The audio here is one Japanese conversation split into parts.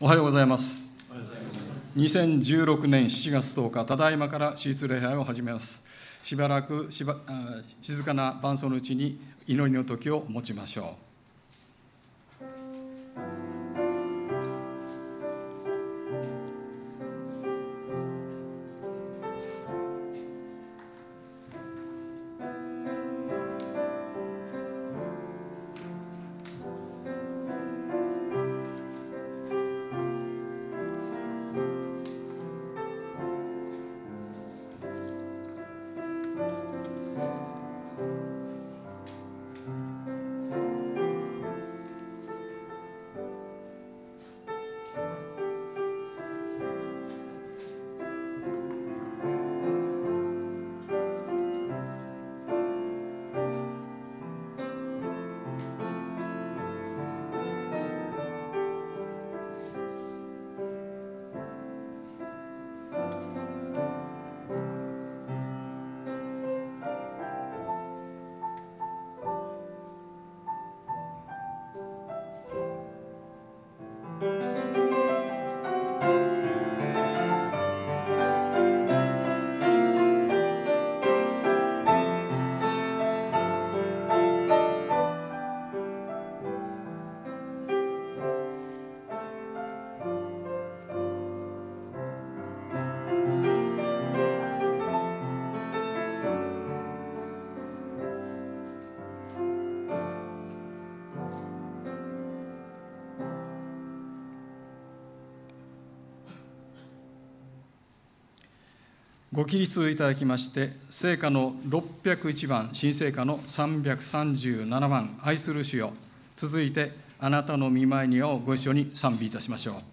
おはようございます。2016年7月10日、ただいまから手術礼拝を始めます。しばらく静かな伴奏のうちに祈りの時を持ちましょう。ご起立いただきまして、聖歌の601番、新聖歌の337番、愛する主よ。続いて、あなたの御前にをご一緒に賛美いたしましょう。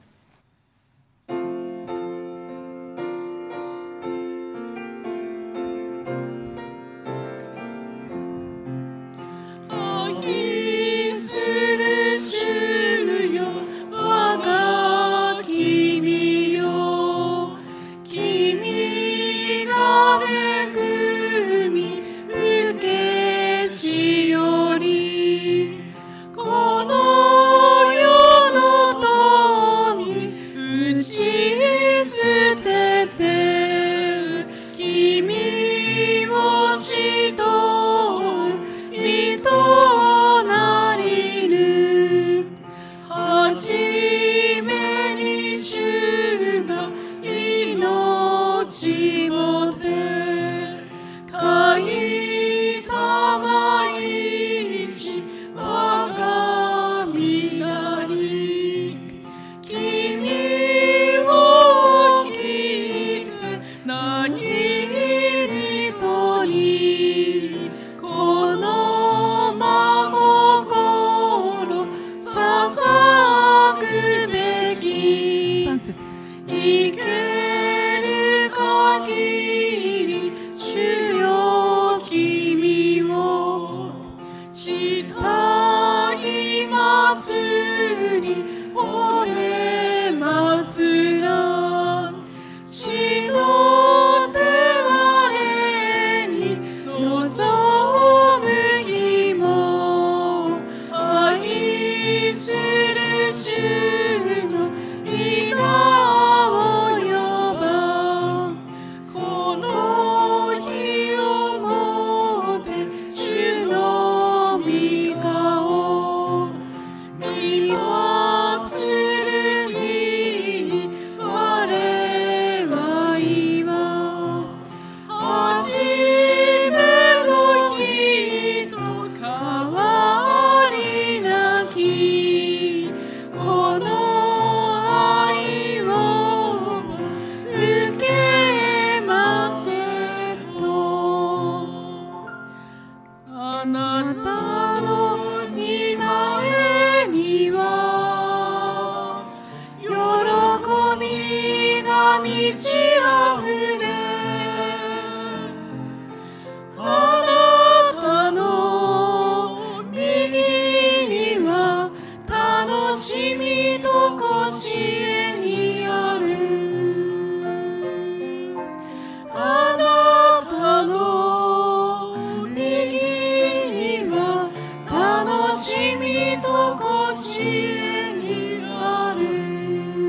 しみとこしえにある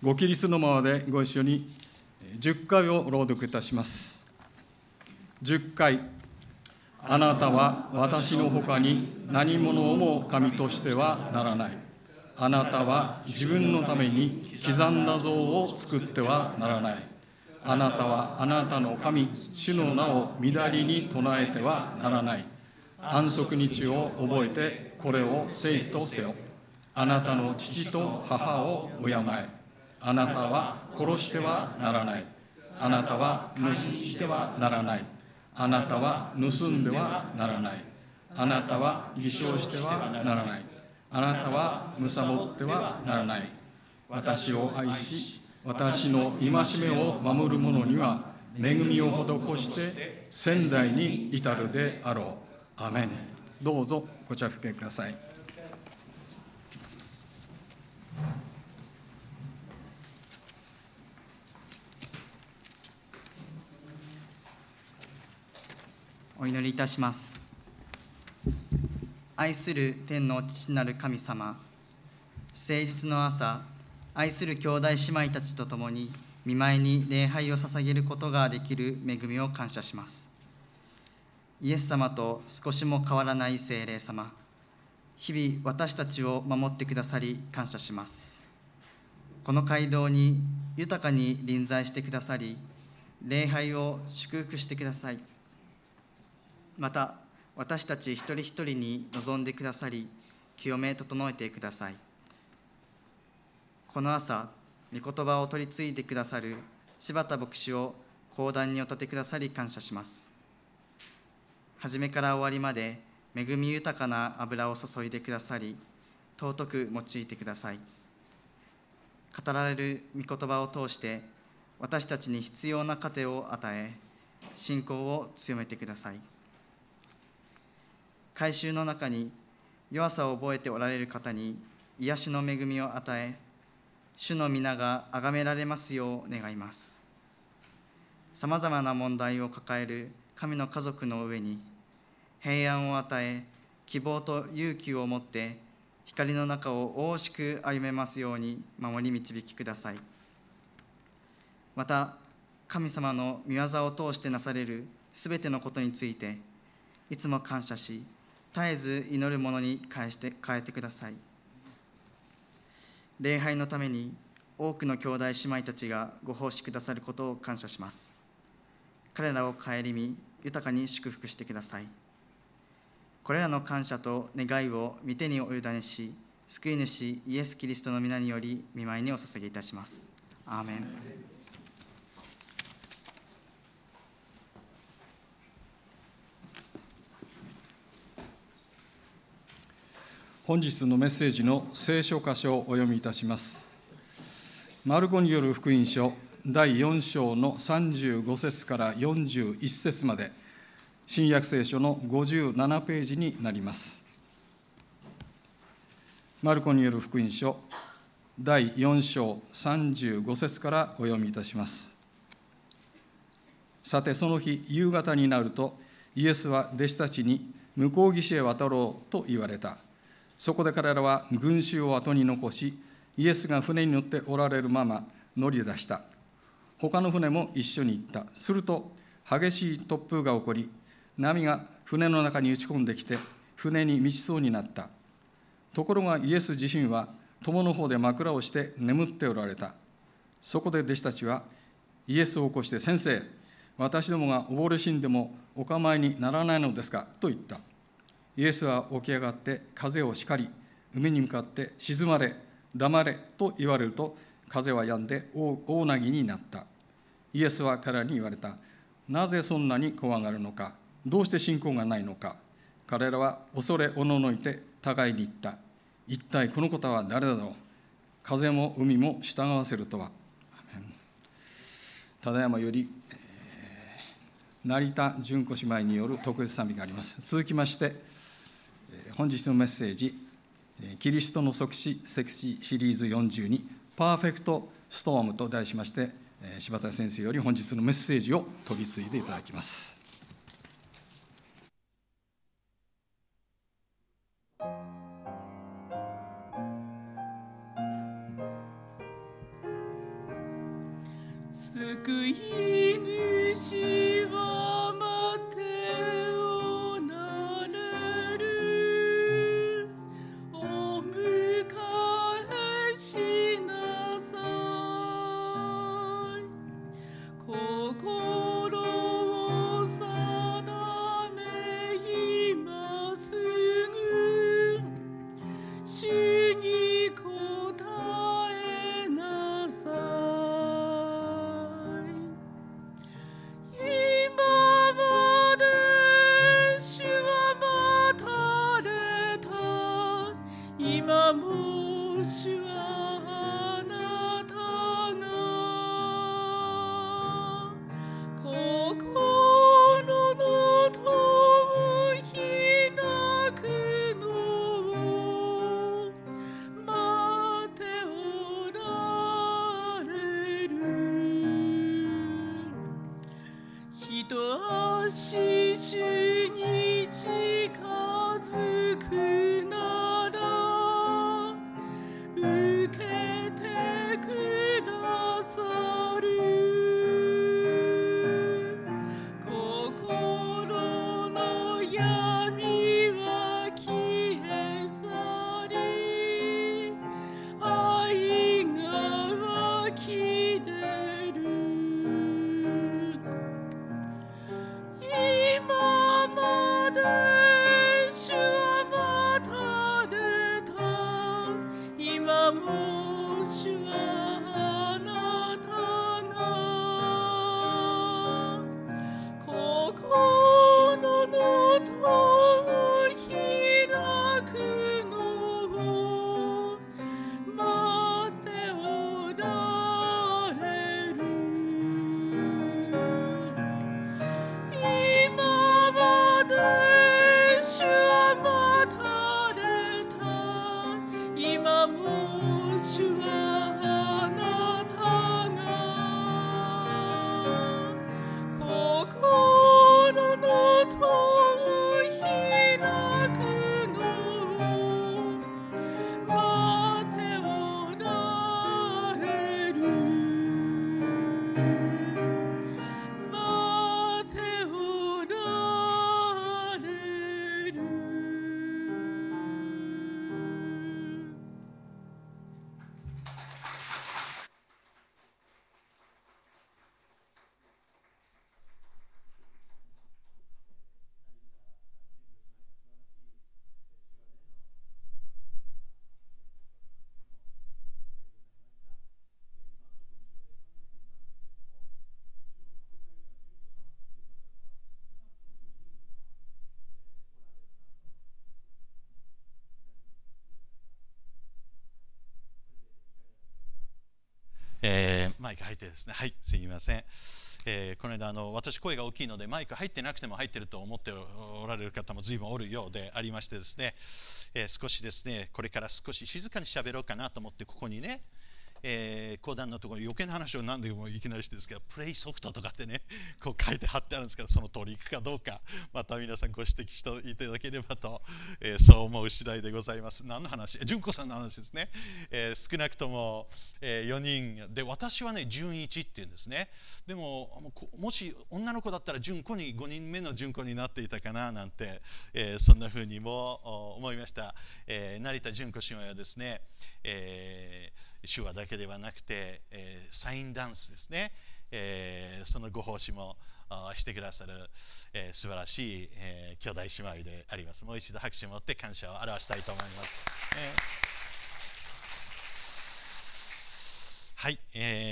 ご起立のままでご一緒に10回を朗読いたします。10回。あなたは私のほかに何者をも神としてはならない。あなたは自分のために刻んだ像を作ってはならない。あなたはあなたの神、主の名を乱りに唱えてはならない。安息日を覚えてこれを聖とせよ。あなたの父と母を敬え。あなたは殺してはならない。あなたは盗してはならない。あなたは盗んではならない。あなたは偽証してはならない。あなたは貪ってはならない。私を愛し、私の戒めを守る者には恵みを施して千代に至るであろう。アメン。どうぞご着席ください。 お祈りいたします。愛する天の父なる神様、誠実の朝、愛する兄弟姉妹たちと共に御前に礼拝を捧げることができる恵みを感謝します。イエス様と少しも変わらない聖霊様、日々私たちを守ってくださり感謝します。この街道に豊かに臨在してくださり、礼拝を祝福してください。また私たち一人一人に臨んでくださり、清め整えてください。この朝、御言葉を取り継いでくださる柴田牧師を講談にお立てくださり感謝します。初めから終わりまで恵み豊かな油を注いでくださり、尊く用いてください。語られる御言葉を通して私たちに必要な糧を与え、信仰を強めてください。改宗の中に弱さを覚えておられる方に癒しの恵みを与え、主の皆が崇められますよう願います。さまざまな問題を抱える神の家族の上に平安を与え、希望と勇気を持って光の中を大しく歩めますように守り導きください。また神様の御業を通してなされるすべてのことについていつも感謝し、絶えず祈る者に変えてください。礼拝のために多くの兄弟姉妹たちがご奉仕くださることを感謝します。彼らを顧み豊かに祝福してください。これらの感謝と願いを御手にお委ねし、救い主イエス・キリストの皆により御前にお捧げいたします。アーメン。 本日のメッセージの聖書箇所をお読みいたします。マルコによる福音書第4章の35節から41節まで、新約聖書の57ページになります。マルコによる福音書第4章35節からお読みいたします。さてその日夕方になると、イエスは弟子たちに向こう岸へ渡ろうと言われた。そこで彼らは群衆を後に残し、イエスが船に乗っておられるまま乗り出した。他の船も一緒に行った。すると激しい突風が起こり、波が船の中に打ち込んできて、船に満ちそうになった。ところがイエス自身は友の方で枕をして眠っておられた。そこで弟子たちはイエスを起こして、先生、私どもが溺れ死んでもお構いにならないのですかと言った。イエスは起き上がって風を叱り、海に向かって静まれ、黙れと言われると、風は止んで大なぎになった。イエスは彼らに言われた。なぜそんなに怖がるのか。どうして信仰がないのか。彼らは恐れおののいて互いに言った。一体この方は誰だろう。風も海も従わせるとは。ただいまより成田純子姉妹による特別賛美があります。続きまして本日のメッセージ、キリストの即死シリーズ42、パーフェクトストームと題しまして、柴田先生より本日のメッセージを取り次いでいただきます。 救い主は待ておられる。お迎えしなさい。心を定め今すぐ主に答えなさい。今まで主は待たれた。今も主はあなたが心の戸を開くのを待っておられる。一足主に近づくなら受けてくださる。心の闇は消え去り愛が湧き出る。今まで主は待たれた。今も主はあなたが心の戸を開くのを待っておられる。今まで主は待たれた。今も主はあなたが心の戸を開くのを待っておられる。待っておられる。 マイク入ってですね、はい、すみません。この間私声が大きいのでマイク入ってなくても入ってると思っておられる方も随分おるようでありましてですね、少しですねこれから少し静かに喋ろうかなと思ってここにね、講談のところ余計な話を何でもいきなりしてですけどプレイソフトとかってねこう書いて貼ってあるんですけどその通りいくかどうかまた皆さんご指摘していただければと、そう思う次第でございます。何の話？純子さんの話ですね。少なくとも、4人で私はね純一っていうんですね。でももし女の子だったら純子に5人目の純子になっていたかななんて、そんなふうにも思いました。成田純子姉妹はですね、手話だけではなくて、サインダンスですね、そのご奉仕もしてくださる、素晴らしい、兄弟姉妹であります。もう一度拍手を持って感謝を表したいと思います。はい、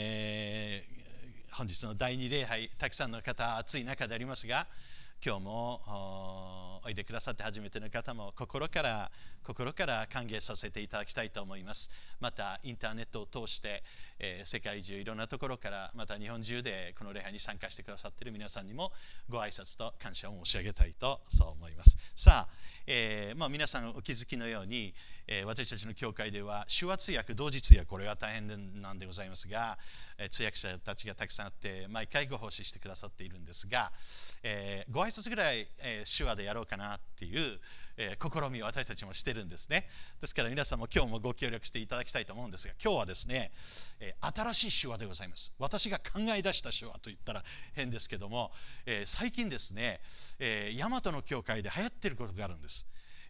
本日の第2礼拝たくさんの方暑い中でありますが今日もおいでくださって初めての方も心から歓迎させていただきたいと思います。またインターネットを通して、世界中いろんなところからまた日本中でこの礼拝に参加してくださっている皆さんにもご挨拶と感謝を申し上げたいとそう思います。さあ、皆さんお気づきのように、私たちの教会では手話通訳同時通訳これが大変なんでございますが、通訳者たちがたくさんあって毎回ご奉仕してくださっているんですが、ご挨拶ぐらい手話でやろうかなっていう、 試みを私たちもしてるんですね。ですから皆さんも今日もご協力していただきたいと思うんですが、今日はですね、新しい手話でございます。私が考え出した手話と言ったら変ですけども、最近ですね、大和の教会で流行っていることがあるんです。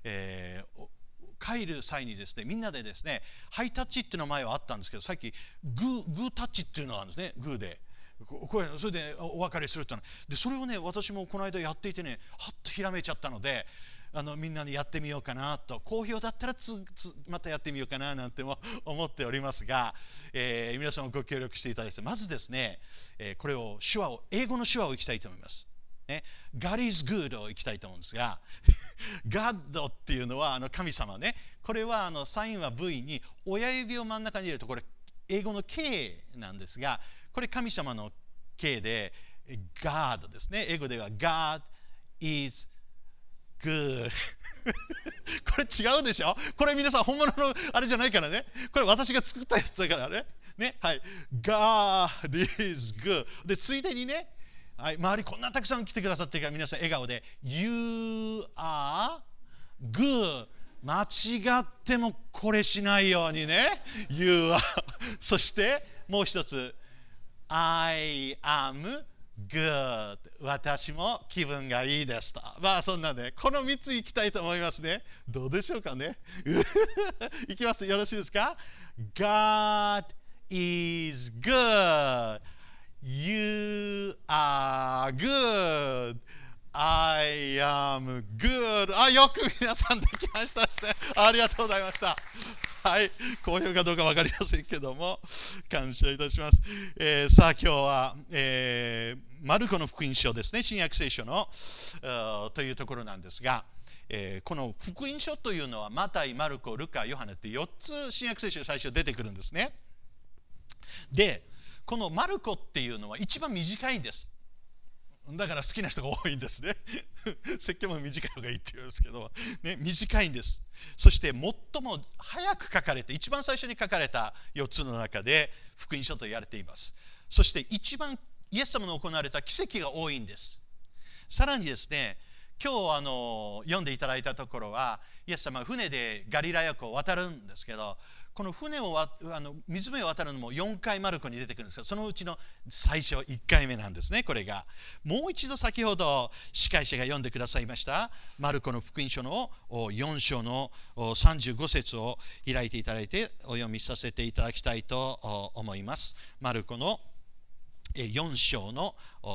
帰る際にですね、みんなでですね、ハイタッチっていうの前はあったんですけど、さっきグータッチっていうのがあるんですね。グーでこれそれでお別れするってので、それをね、私もこの間やっていてね、はっとひらめいちゃったので、みんなにやってみようかなと、好評だったらまたやってみようかななんても思っておりますが、皆さんもご協力していただいて、まずですね、これを英語の手話をいきたいと思います。ね、God is good をいきたいと思うんですがGod っていうのは神様ね。これはサインは V に親指を真ん中に入れると、これ英語の K なんですが、これ神様の K で God ですね。英語では God is good これ違うでしょ。これ皆さん本物のあれじゃないからね。これ私が作ったやつだからね。はい、God is good で、ついでにね、はい、周りこんなたくさん来てくださってるから、皆さん笑顔で You are good、 間違ってもこれしないようにね。 You are そしてもう一つ I am good、 私も気分がいいですと。まあそんなね、この3ついきたいと思いますね。どうでしょうかねいきます。よろしいですか。 God is good、 You are good、 I am good。 よく皆さんできましたですね。ありがとうございました。はい、好評かどうか分かりませんけども、感謝いたします。さあ今日は、マルコの福音書ですね、新約聖書のというところなんですが、この福音書というのはマタイ、マルコ、ルカ、ヨハネって4つ新約聖書最初出てくるんですね。で、このマルコっていうのは一番短いんです。だから好きな人が多いんですね説教も短い方がいいって言うんですけど、ね、短いんです。そして最も早く書かれて、一番最初に書かれた4つの中で福音書と言われています。そして一番イエス様の行われた奇跡が多いんです。さらにですね、今日読んでいただいたところは、イエス様は船でガリラヤ湖を渡るんですけど、この船を湖を渡るのも4回マルコに出てくるんですけど、そのうちの最初1回目なんですね。これがもう一度先ほど司会者が読んでくださいましたマルコの福音書の4章の35節を開いていただいてお読みさせていただきたいと思います。マルコの4章の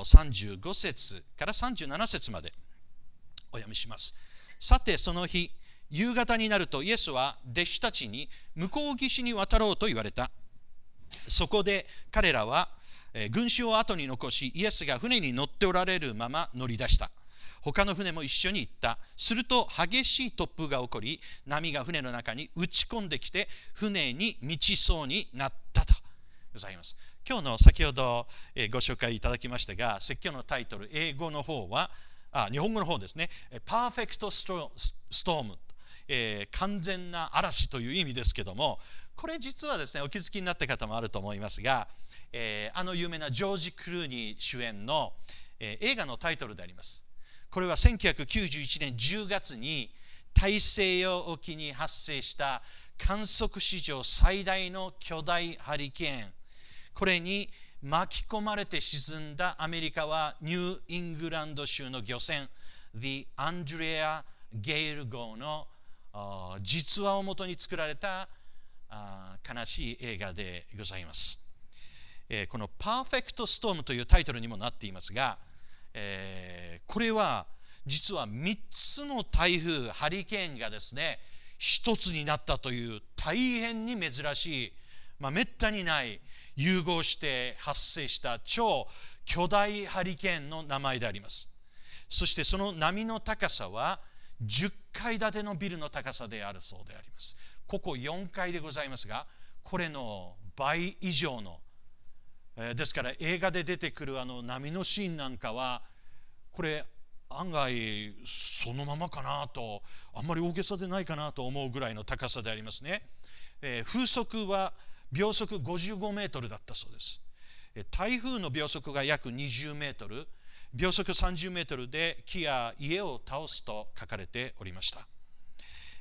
35節から37節までお読みします。さてその日、夕方になるとイエスは弟子たちに向こう岸に渡ろうと言われた。そこで彼らは群衆を後に残し、イエスが船に乗っておられるまま乗り出した。他の船も一緒に行った。すると激しい突風が起こり、波が船の中に打ち込んできて船に満ちそうになったとございます。今日の先ほどご紹介いただきましたが、説教のタイトル、英語の方は日本語の方ですね、パーフェクトストーム、完全な嵐という意味ですけども、これ実はですね、お気づきになった方もあると思いますが、有名なジョージ・クルーニー主演の、映画のタイトルであります。これは1991年10月に大西洋沖に発生した観測史上最大の巨大ハリケーン、これに巻き込まれて沈んだアメリカはニューイングランド州の漁船 The Andrea Gale 号の実話をもとに作られた悲しい映画でございます。このパーフェクトストームというタイトルにもなっていますが、これは実は3つの台風ハリケーンがですね一つになったという大変に珍しい、めったにない融合して発生した超巨大ハリケーンの名前であります。そしてその波の高さは10階建てのビルの高さであるそうであります。ここ4階でございますが、これの倍以上の、ですから映画で出てくる波のシーンなんかはこれ案外そのままかなと、あんまり大げさでないかなと思うぐらいの高さでありますね。風速は秒速55メートルだったそうです。台風の秒速が約20メートル、秒速30メートルで木や家を倒すと書かれておりました。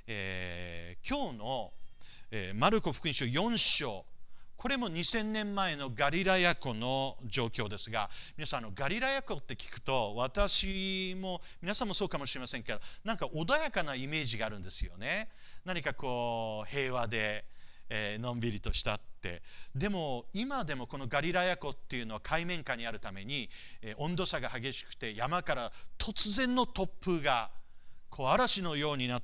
今日の、マルコ福音書4章、これも2000年前のガリラヤ湖の状況ですが、皆さんガリラヤ湖って聞くと、私も皆さんもそうかもしれませんけど、なんか穏やかなイメージがあるんですよね。何かこう平和で、のんびりとしたって。でも今でもこのガリラヤ湖っていうのは海面下にあるために、温度差が激しくて、山から突然の突風がこう嵐のようになって、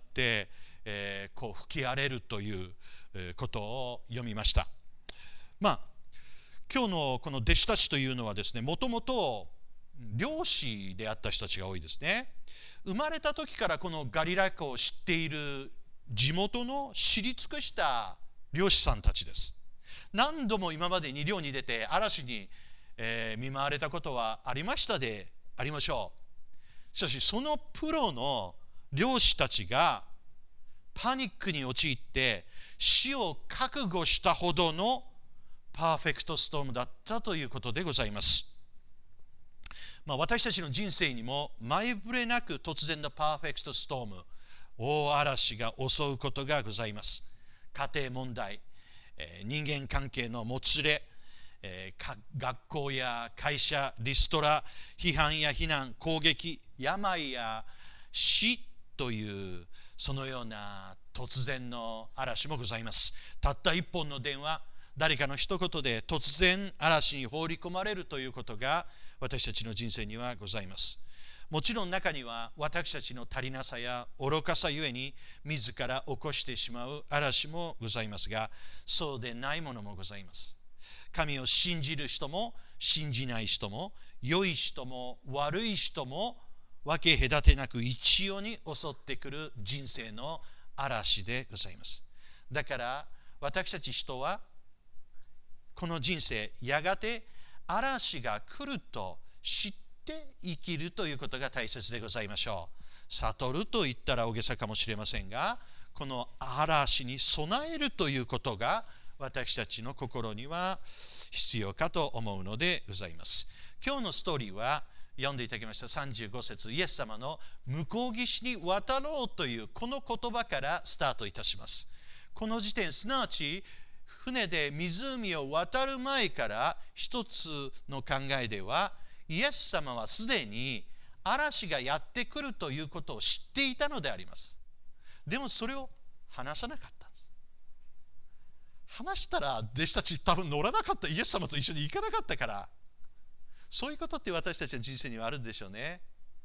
こう吹き荒れるということを読みました。今日のこの弟子たちというのはですね、もともと漁師であった人たちが多いですね。生まれた時からこのガリラ湖を知っている地元の知り尽くした漁師さんたちです。何度も今までに漁に出て嵐に、見舞われたことはありましたでありましょう。しかしそのプロの漁師たちがパニックに陥って死を覚悟したほどのパーフェクトストームだったということでございます。私たちの人生にも前触れなく突然のパーフェクトストーム、大嵐が襲うことがございます。家庭問題、人間関係のもつれ、学校や会社、リストラ、批判や非難、攻撃、病や死というそのような突然の嵐もございます。たった一本の電話、誰かの一言で突然嵐に放り込まれるということが私たちの人生にはございます。もちろん中には私たちの足りなさや愚かさゆえに自ら起こしてしまう嵐もございますが、そうでないものもございます。神を信じる人も信じない人も、良い人も悪い人も分け隔てなく一様に襲ってくる人生の嵐でございます。だから私たち人はこの人生、やがて嵐が来ると知って生きるということが大切でございましょう。悟ると言ったら大げさかもしれませんが、この嵐に備えるということが私たちの心には必要かと思うのでございます。今日のストーリーは読んでいただきました35節、イエス様の向こう岸に渡ろうというこの言葉からスタートいたします。この時点、すなわち船で湖を渡る前から一つの考えでは、イエス様はすでに嵐がやってくるということを知っていたのであります。でもそれを話さなかったんです。話したら弟子たち多分乗らなかった、イエス様と一緒に行かなかったから。そういうことって私たちの人生にはあるんでしょうね。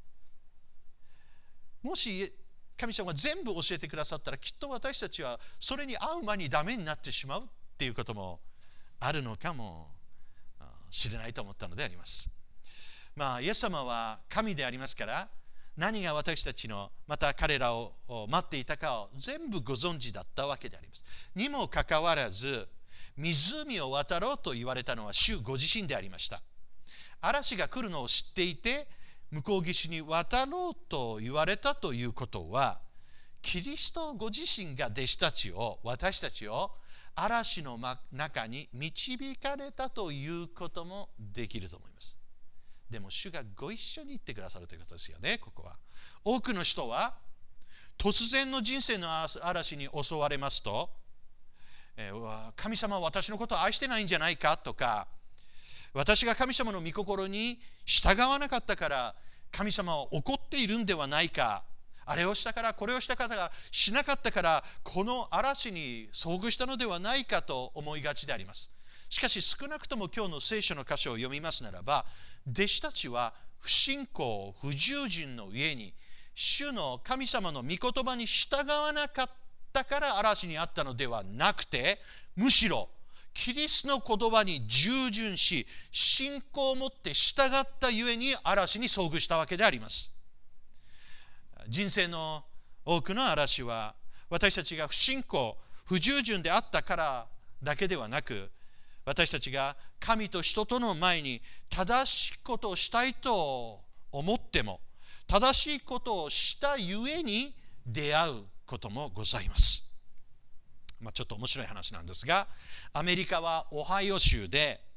もし神様が全部教えてくださったら、きっと私たちはそれに合う間にダメになってしまうっていうこともあるのかもしれないと思ったのであります。イエス様は神でありますから、何が私たちのまた彼らを待っていたかを全部ご存知だったわけであります。にもかかわらず、湖を渡ろうと言われたのは主ご自身でありました。嵐が来るのを知っていて、向こう岸に渡ろうと言われたということは、キリストご自身が弟子たちを、私たちを嵐の中に導かれたということもできると思います。でも主がご一緒に行ってくださるということですよね。ここは多くの人は突然の人生の嵐に襲われますと、神様は私のことを愛してないんじゃないかとか、私が神様の御心に従わなかったから神様は怒っているんではないか、あれをしたからこれをしたからしなかったからこの嵐に遭遇したのではないかと思いがちであります。しかし少なくとも今日の聖書の箇所を読みますならば、弟子たちは不信仰不従順の上に主の神様の御言葉に従わなかったから嵐にあったのではなくて、むしろキリストの言葉に従順し信仰を持って従ったゆえに嵐に遭遇したわけであります。人生の多くの嵐は私たちが不信仰不従順であったからだけではなく、私たちが神と人との前に正しいことをしたいと思っても、正しいことをしたゆえに出会うこともございます。ちょっと面白い話なんですが、アメリカはオハイオ州で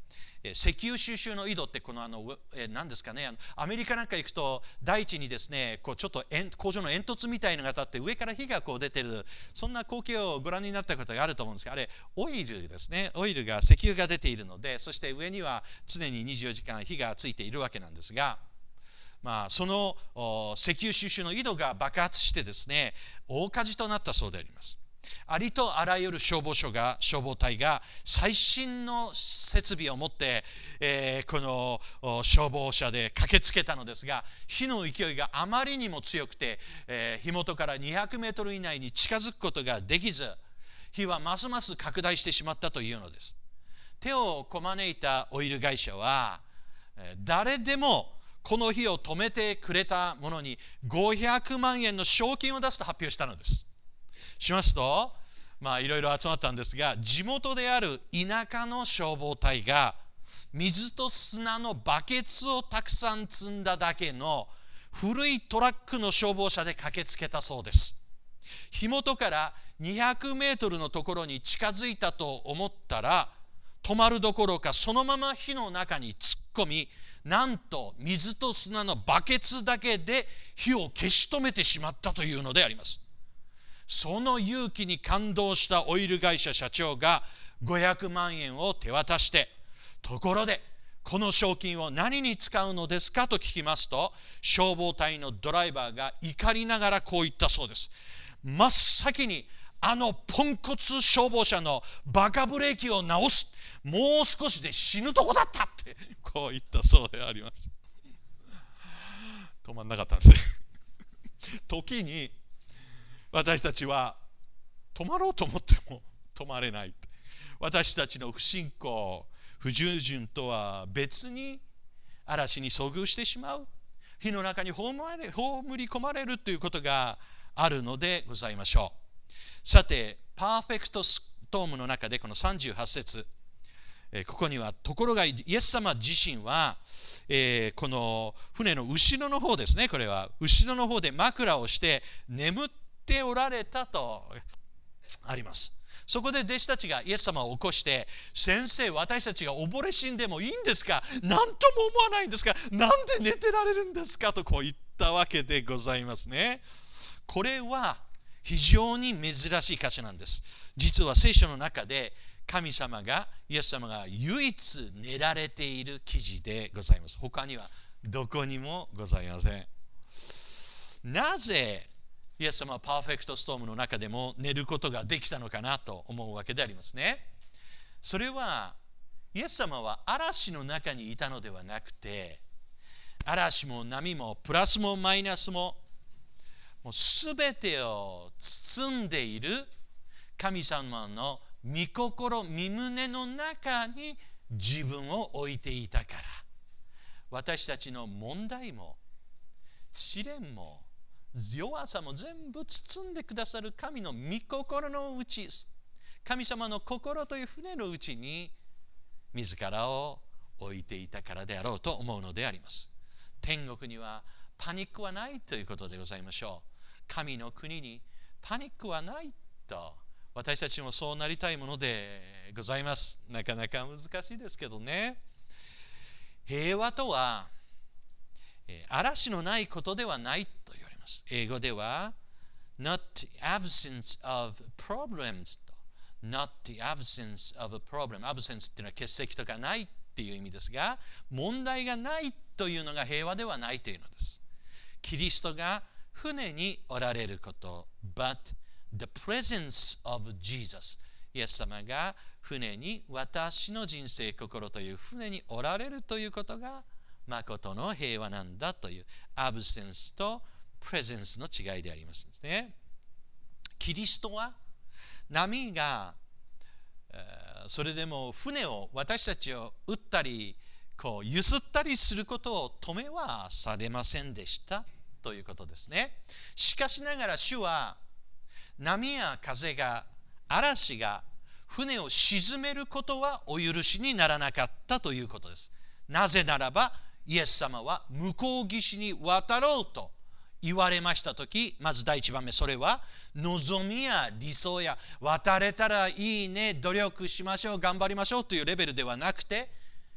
石油収集の井戸って何ですかね、アメリカなんか行くと大地にですね、ちょっと工場の煙突みたいなのが立って上から火が出てる、そんな光景をご覧になったことがあると思うんですが、あれオイルですね。オイルが、石油が出ているので、そして上には常に24時間火がついているわけなんですが、その石油収集の井戸が爆発してですね、大火事となったそうであります。ありとあらゆる消防隊が最新の設備を持って、この消防車で駆けつけたのですが、火の勢いがあまりにも強くて、火元から200メートル以内に近づくことができず、火はますます拡大してしまったというのです。手をこまねいたオイル会社は、誰でもこの火を止めてくれた者に500万円の賞金を出すと発表したのです。しますと、いろいろ集まったんですが、地元である田舎の消防隊が水と砂のバケツをたくさん積んだだけの古いトラックの消防車で駆けつけたそうです。火元から200メートルのところに近づいたと思ったら、止まるどころかそのまま火の中に突っ込み、なんと水と砂のバケツだけで火を消し止めてしまったというのであります。その勇気に感動したオイル会社社長が500万円を手渡して、ところでこの賞金を何に使うのですかと聞きますと、消防隊のドライバーが怒りながらこう言ったそうです。真っ先にポンコツ消防車のバカブレーキを直す、もう少しで死ぬとこだったってこう言ったそうであります。止まんなかったんですね。時に私たちは止まろうと思っても止まれない。私たちの不信仰、不従順とは別に嵐に遭遇してしまう、火の中に葬り込まれるということがあるのでございましょう。さて、パーフェクトストームの中でこの38節、ここには、ところがイエス様自身は、この船の後ろの方ですね、これは後ろの方で枕をして眠っておられたとあります。そこで弟子たちがイエス様を起こして、先生、私たちが溺れ死んでもいいんですか、何とも思わないんですか、なんで寝てられるんですかとこう言ったわけでございますね。これは非常に珍しい箇所なんです。実は聖書の中で神様が、イエス様が唯一寝られている記事でございます。他にはどこにもございません。なぜイエス様はパーフェクトストームの中でも寝ることができたのかなと思うわけでありますね。それはイエス様は嵐の中にいたのではなくて、嵐も波もプラスもマイナスもすべてを包んでいる神様の御心、御胸の中に自分を置いていたから、私たちの問題も試練も弱さも全部包んでくださる神の御心のうち、神様の心という船のうちに自らを置いていたからであろうと思うのであります。天国にはパニックはないということでございましょう。神の国にパニックはないと、私たちもそうなりたいものでございます。なかなか難しいですけどね。平和とは嵐のないことではないと言われます。英語では not the absence of problems と not the absence of a problem、 absence っていうのは欠席とかないっていう意味ですが、問題がないというのが平和ではないというのです。キリストが船におられること、 but the presence of Jesus、 イエス様が船に、私の人生心という船におられるということが誠の平和なんだという、アブセンスとプレゼンスの違いでありますね。キリストは波がそれでも船を、私たちを打ったりこう揺すったりすることを止めはされませんでしたということですね。しかしながら主は波や風が、嵐が船を沈めることはお許しにならなかったということです。なぜならばイエス様は向こう岸に渡ろうと言われましたとき、まず第一番目、それは望みや理想や渡れたらいいね、努力しましょう、頑張りましょうというレベルではなくて、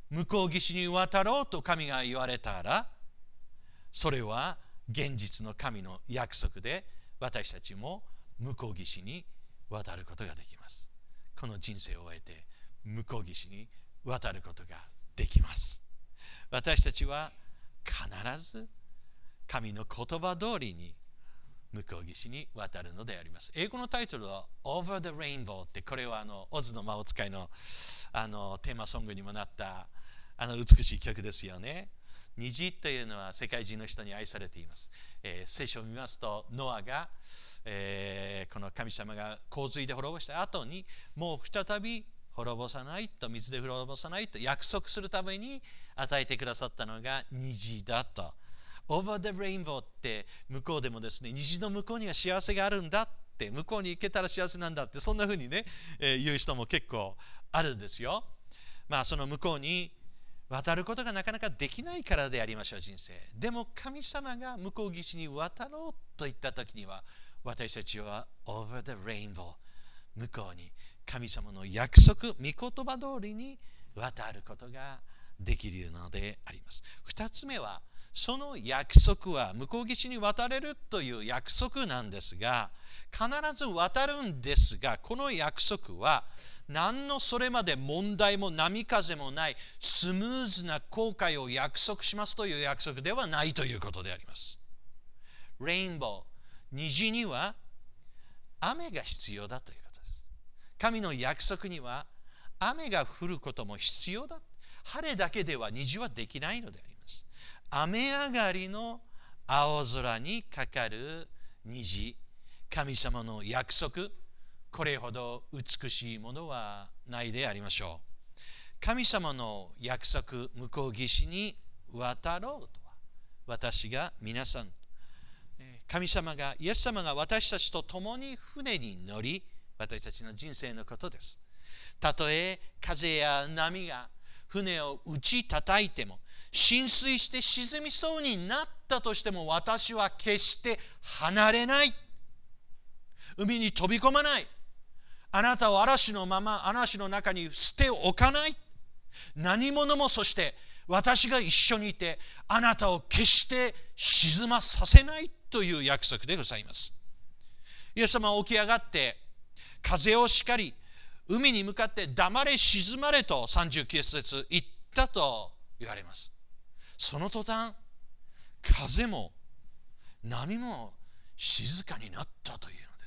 向こう岸に渡ろうと神が言われたら、それは現実の神の約束で、私たちも向こう岸に渡ることができます。この人生を終えて向こう岸に渡ることができます。私たちは必ず神の言葉通りに向こう岸に渡るのであります。英語のタイトルは Over the Rainbow って、これはオズの魔法使いのテーマソングにもなった美しい曲ですよね。虹というのは世界中の人に愛されています。聖書を見ますと、ノアが、この神様が洪水で滅ぼした後に、もう再び滅ぼさないと、水で滅ぼさないと約束するために与えてくださったのが虹だと。Over the Rainbow って向こうでもですね、虹の向こうには幸せがあるんだって、向こうに行けたら幸せなんだって、そんな風にね、言う人も結構あるんですよ。その向こうに渡ることがなかなかできないからでありましょう、人生。でも神様が向こう岸に渡ろうと言ったときには、私たちは Over the Rainbow、 向こうに神様の約束、御言葉通りに渡ることができるのであります。二つ目は、その約束は向こう岸に渡れるという約束なんですが、必ず渡るんですが、この約束は何のそれまで問題も波風もないスムーズな航海を約束しますという約束ではないということであります。レインボー、虹には雨が必要だということです。神の約束には雨が降ることも必要だ。晴れだけでは虹はできないのであります。雨上がりの青空にかかる虹、神様の約束、これほど美しいものはないでありましょう。神様の約束、向こう岸に渡ろうとは、私が皆さん、神様が、イエス様が私たちと共に船に乗り、私たちの人生のことです。たとえ風や波が船を打ち叩いても、浸水して沈みそうになったとしても、私は決して離れない。海に飛び込まない。あなたを嵐のまま、嵐の中に捨ておかない。何者も、そして私が一緒にいて、あなたを決して沈まさせないという約束でございます。イエス様は起き上がって、風を叱り、海に向かって黙れ沈まれと39節言ったと言われます。その途端、風も波も静かになったというのです。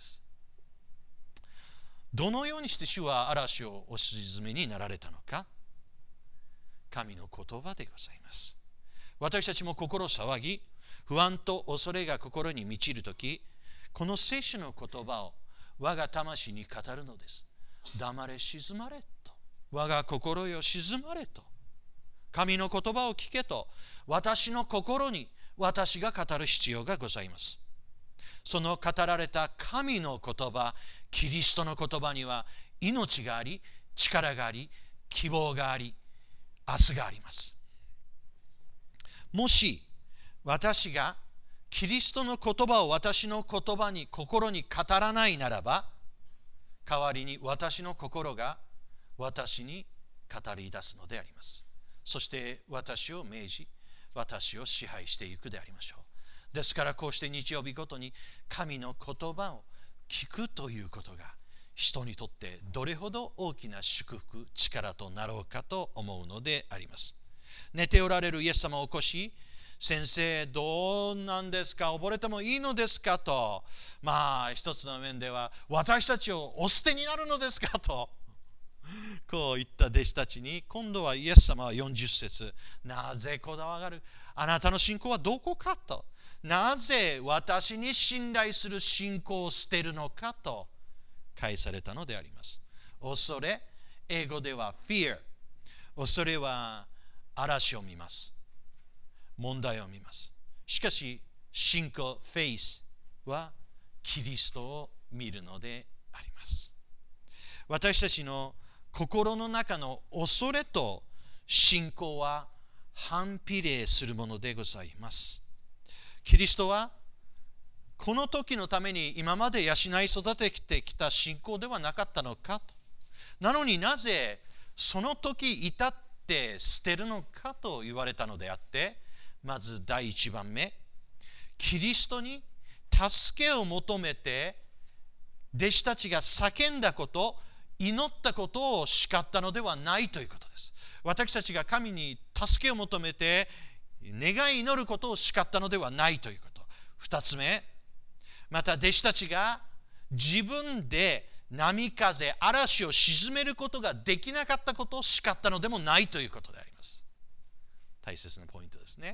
どのようにして主は嵐をお沈めになられたのか。神の言葉でございます。私たちも心騒ぎ、不安と恐れが心に満ちるとき、この聖書の言葉を我が魂に語るのです。黙れ静まれと。我が心よ静まれと。神の言葉を聞けと、私の心に私が語る必要がございます。その語られた神の言葉、キリストの言葉には命があり、力があり、希望があり、明日があります。もし私がキリストの言葉を私の言葉に、心に語らないならば、代わりに私の心が私に語り出すのであります。そして私を命じ、私を支配していくでありましょう。ですからこうして日曜日ごとに神の言葉を聞くということが人にとってどれほど大きな祝福、力となろうかと思うのであります。寝ておられるイエス様を起こし、先生どうなんですか、溺れてもいいのですかと、一つの面では私たちをお捨てになるのですかとこう言った弟子たちに、今度はイエス様は40節、なぜこだわる、あなたの信仰はどこかと、なぜ私に信頼する信仰を捨てるのかと返されたのであります。恐れ、英語では fear、 恐れは嵐を見ます、問題を見ます。しかし信仰 faith はキリストを見るのであります。私たちの心の中の恐れと信仰は反比例するものでございます。キリストはこの時のために今まで養い育ててきた信仰ではなかったのかと。なのになぜその時至ってって捨てるのかと言われたのであって、まず第一番目、キリストに助けを求めて弟子たちが叫んだこと、祈ったことを叱ったのではないということです。私たちが神に助けを求めて願い祈ることを叱ったのではないということ。二つ目、また弟子たちが自分で波風、嵐を鎮めることができなかったことを叱ったのでもないということであります。大切なポイントですね。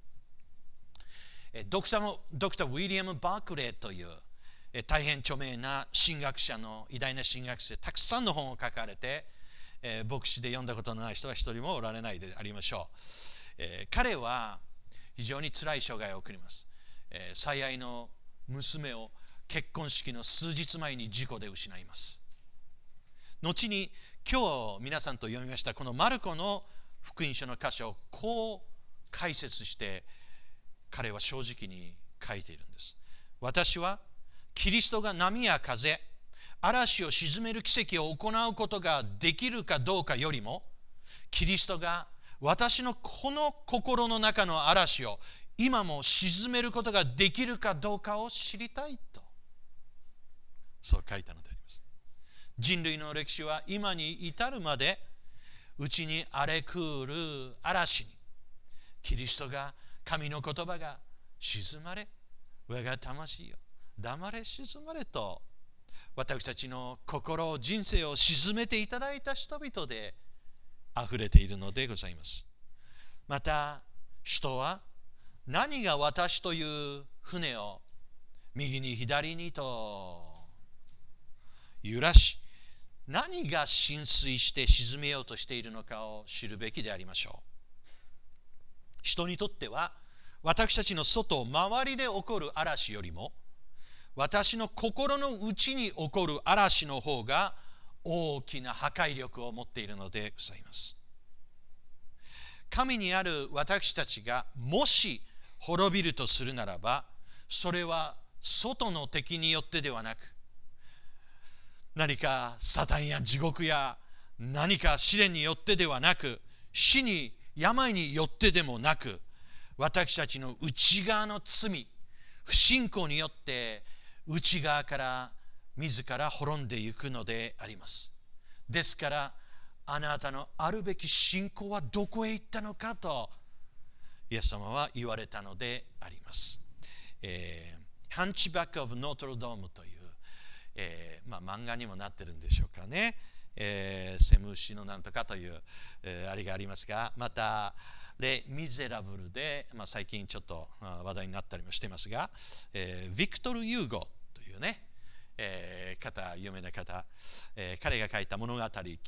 ドクター・ウィリアム・バークレーという大変著名な神学者の偉大な神学者、たくさんの本を書かれて、牧師で読んだことのない人は一人もおられないでありましょう。彼は非常に辛い生涯を送ります。最愛の娘を結婚式の数日前に事故で失います。後に今日皆さんと読みましたこのマルコの福音書の箇所をこう解説して彼は正直に書いているんです。私はキリストが波や風、嵐を鎮める奇跡を行うことができるかどうかよりも、キリストが私のこの心の中の嵐を今も鎮めることができるかどうかを知りたいと、そう書いたのであります。人類の歴史は今に至るまで、うちに荒れ狂う嵐にキリストが、神の言葉が静まれ、我が魂よ黙れ静まれと、私たちの心、人生を鎮めていただいた人々であふれているのでございます。また人は何が私という船を右に左にと揺らし、何が浸水して沈めようとしているのかを知るべきでありましょう。人にとっては私たちの外、周りで起こる嵐よりも、私の心の内に起こる嵐の方が大きな破壊力を持っているのでございます。神にある私たちがもし滅びるとするならば、それは外の敵によってではなく、何かサタンや地獄や何か試練によってではなく、死に病によってでもなく、私たちの内側の罪、不信仰によって内側から自ら滅んでいくのであります。ですから、あなたのあるべき信仰はどこへ行ったのかとイエス様は言われたのであります。ハンチバック・オブ・ノートルドームという、漫画にもなってるんでしょうかね。セムシのなんとかという、あれがありますが、またレ・ミゼラブルで、最近ちょっと話題になったりもしてますが、ビクトル・ユーゴというね、有名な方、彼が書いた物語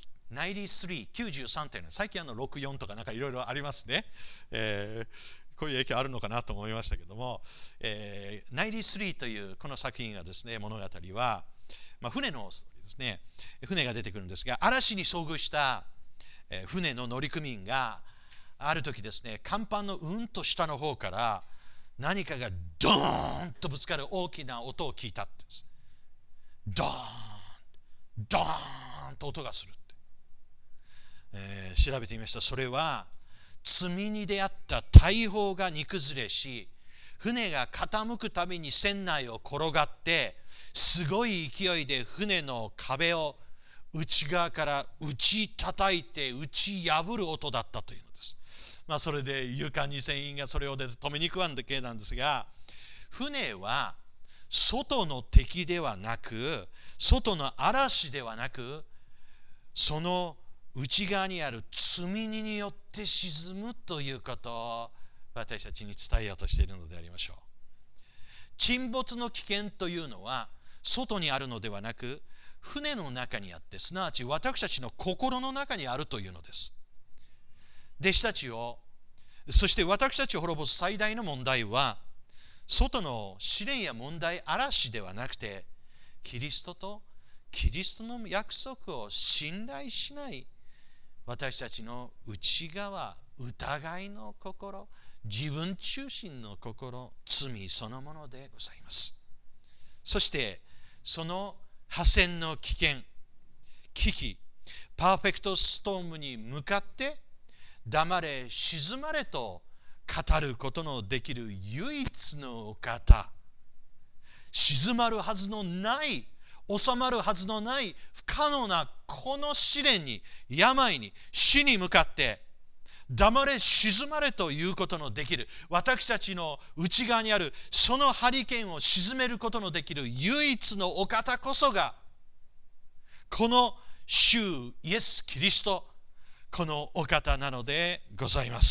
93というのは、最近64とかなんかいろいろありますね。こういう影響あるのかなと思いましたけども、93というこの作品がですね、物語は、船のですね、船が出てくるんですが、嵐に遭遇した船の乗組員がある時ですね、甲板のうんと下の方から何かがドーンとぶつかる大きな音を聞いたんです。ドーンドーンと音がするって、調べてみました。それは積み荷であった大砲が荷崩れし、船が傾くたびに船内を転がって、すごい勢いで船の壁を内側から打ち叩いて打ち破る音だったというのです。それで床に船員がそれを止めに行くわけなんですが、船は外の敵ではなく、外の嵐ではなく、その内側にある積み荷によって沈むということを私たちに伝えようとしているのでありましょう。沈没の危険というのは外にあるのではなく、船の中にあって、すなわち私たちの心の中にあるというのです。弟子たちを、そして私たちを滅ぼす最大の問題は、外の試練や問題、嵐ではなくて、キリストとキリストの約束を信頼しない私たちの内側、疑いの心、自分中心の心、罪そのものでございます。そしてその破線の危険、危機、パーフェクトストームに向かって黙れ、静まれと語ることのできる唯一のお方。静まるはずのない、収まるはずのない不可能なこの試練に、病に、死に向かって黙れ静まれということのできる、私たちの内側にあるそのハリケーンを鎮めることのできる唯一のお方こそが、この主イエス・キリスト、このお方なのでございます。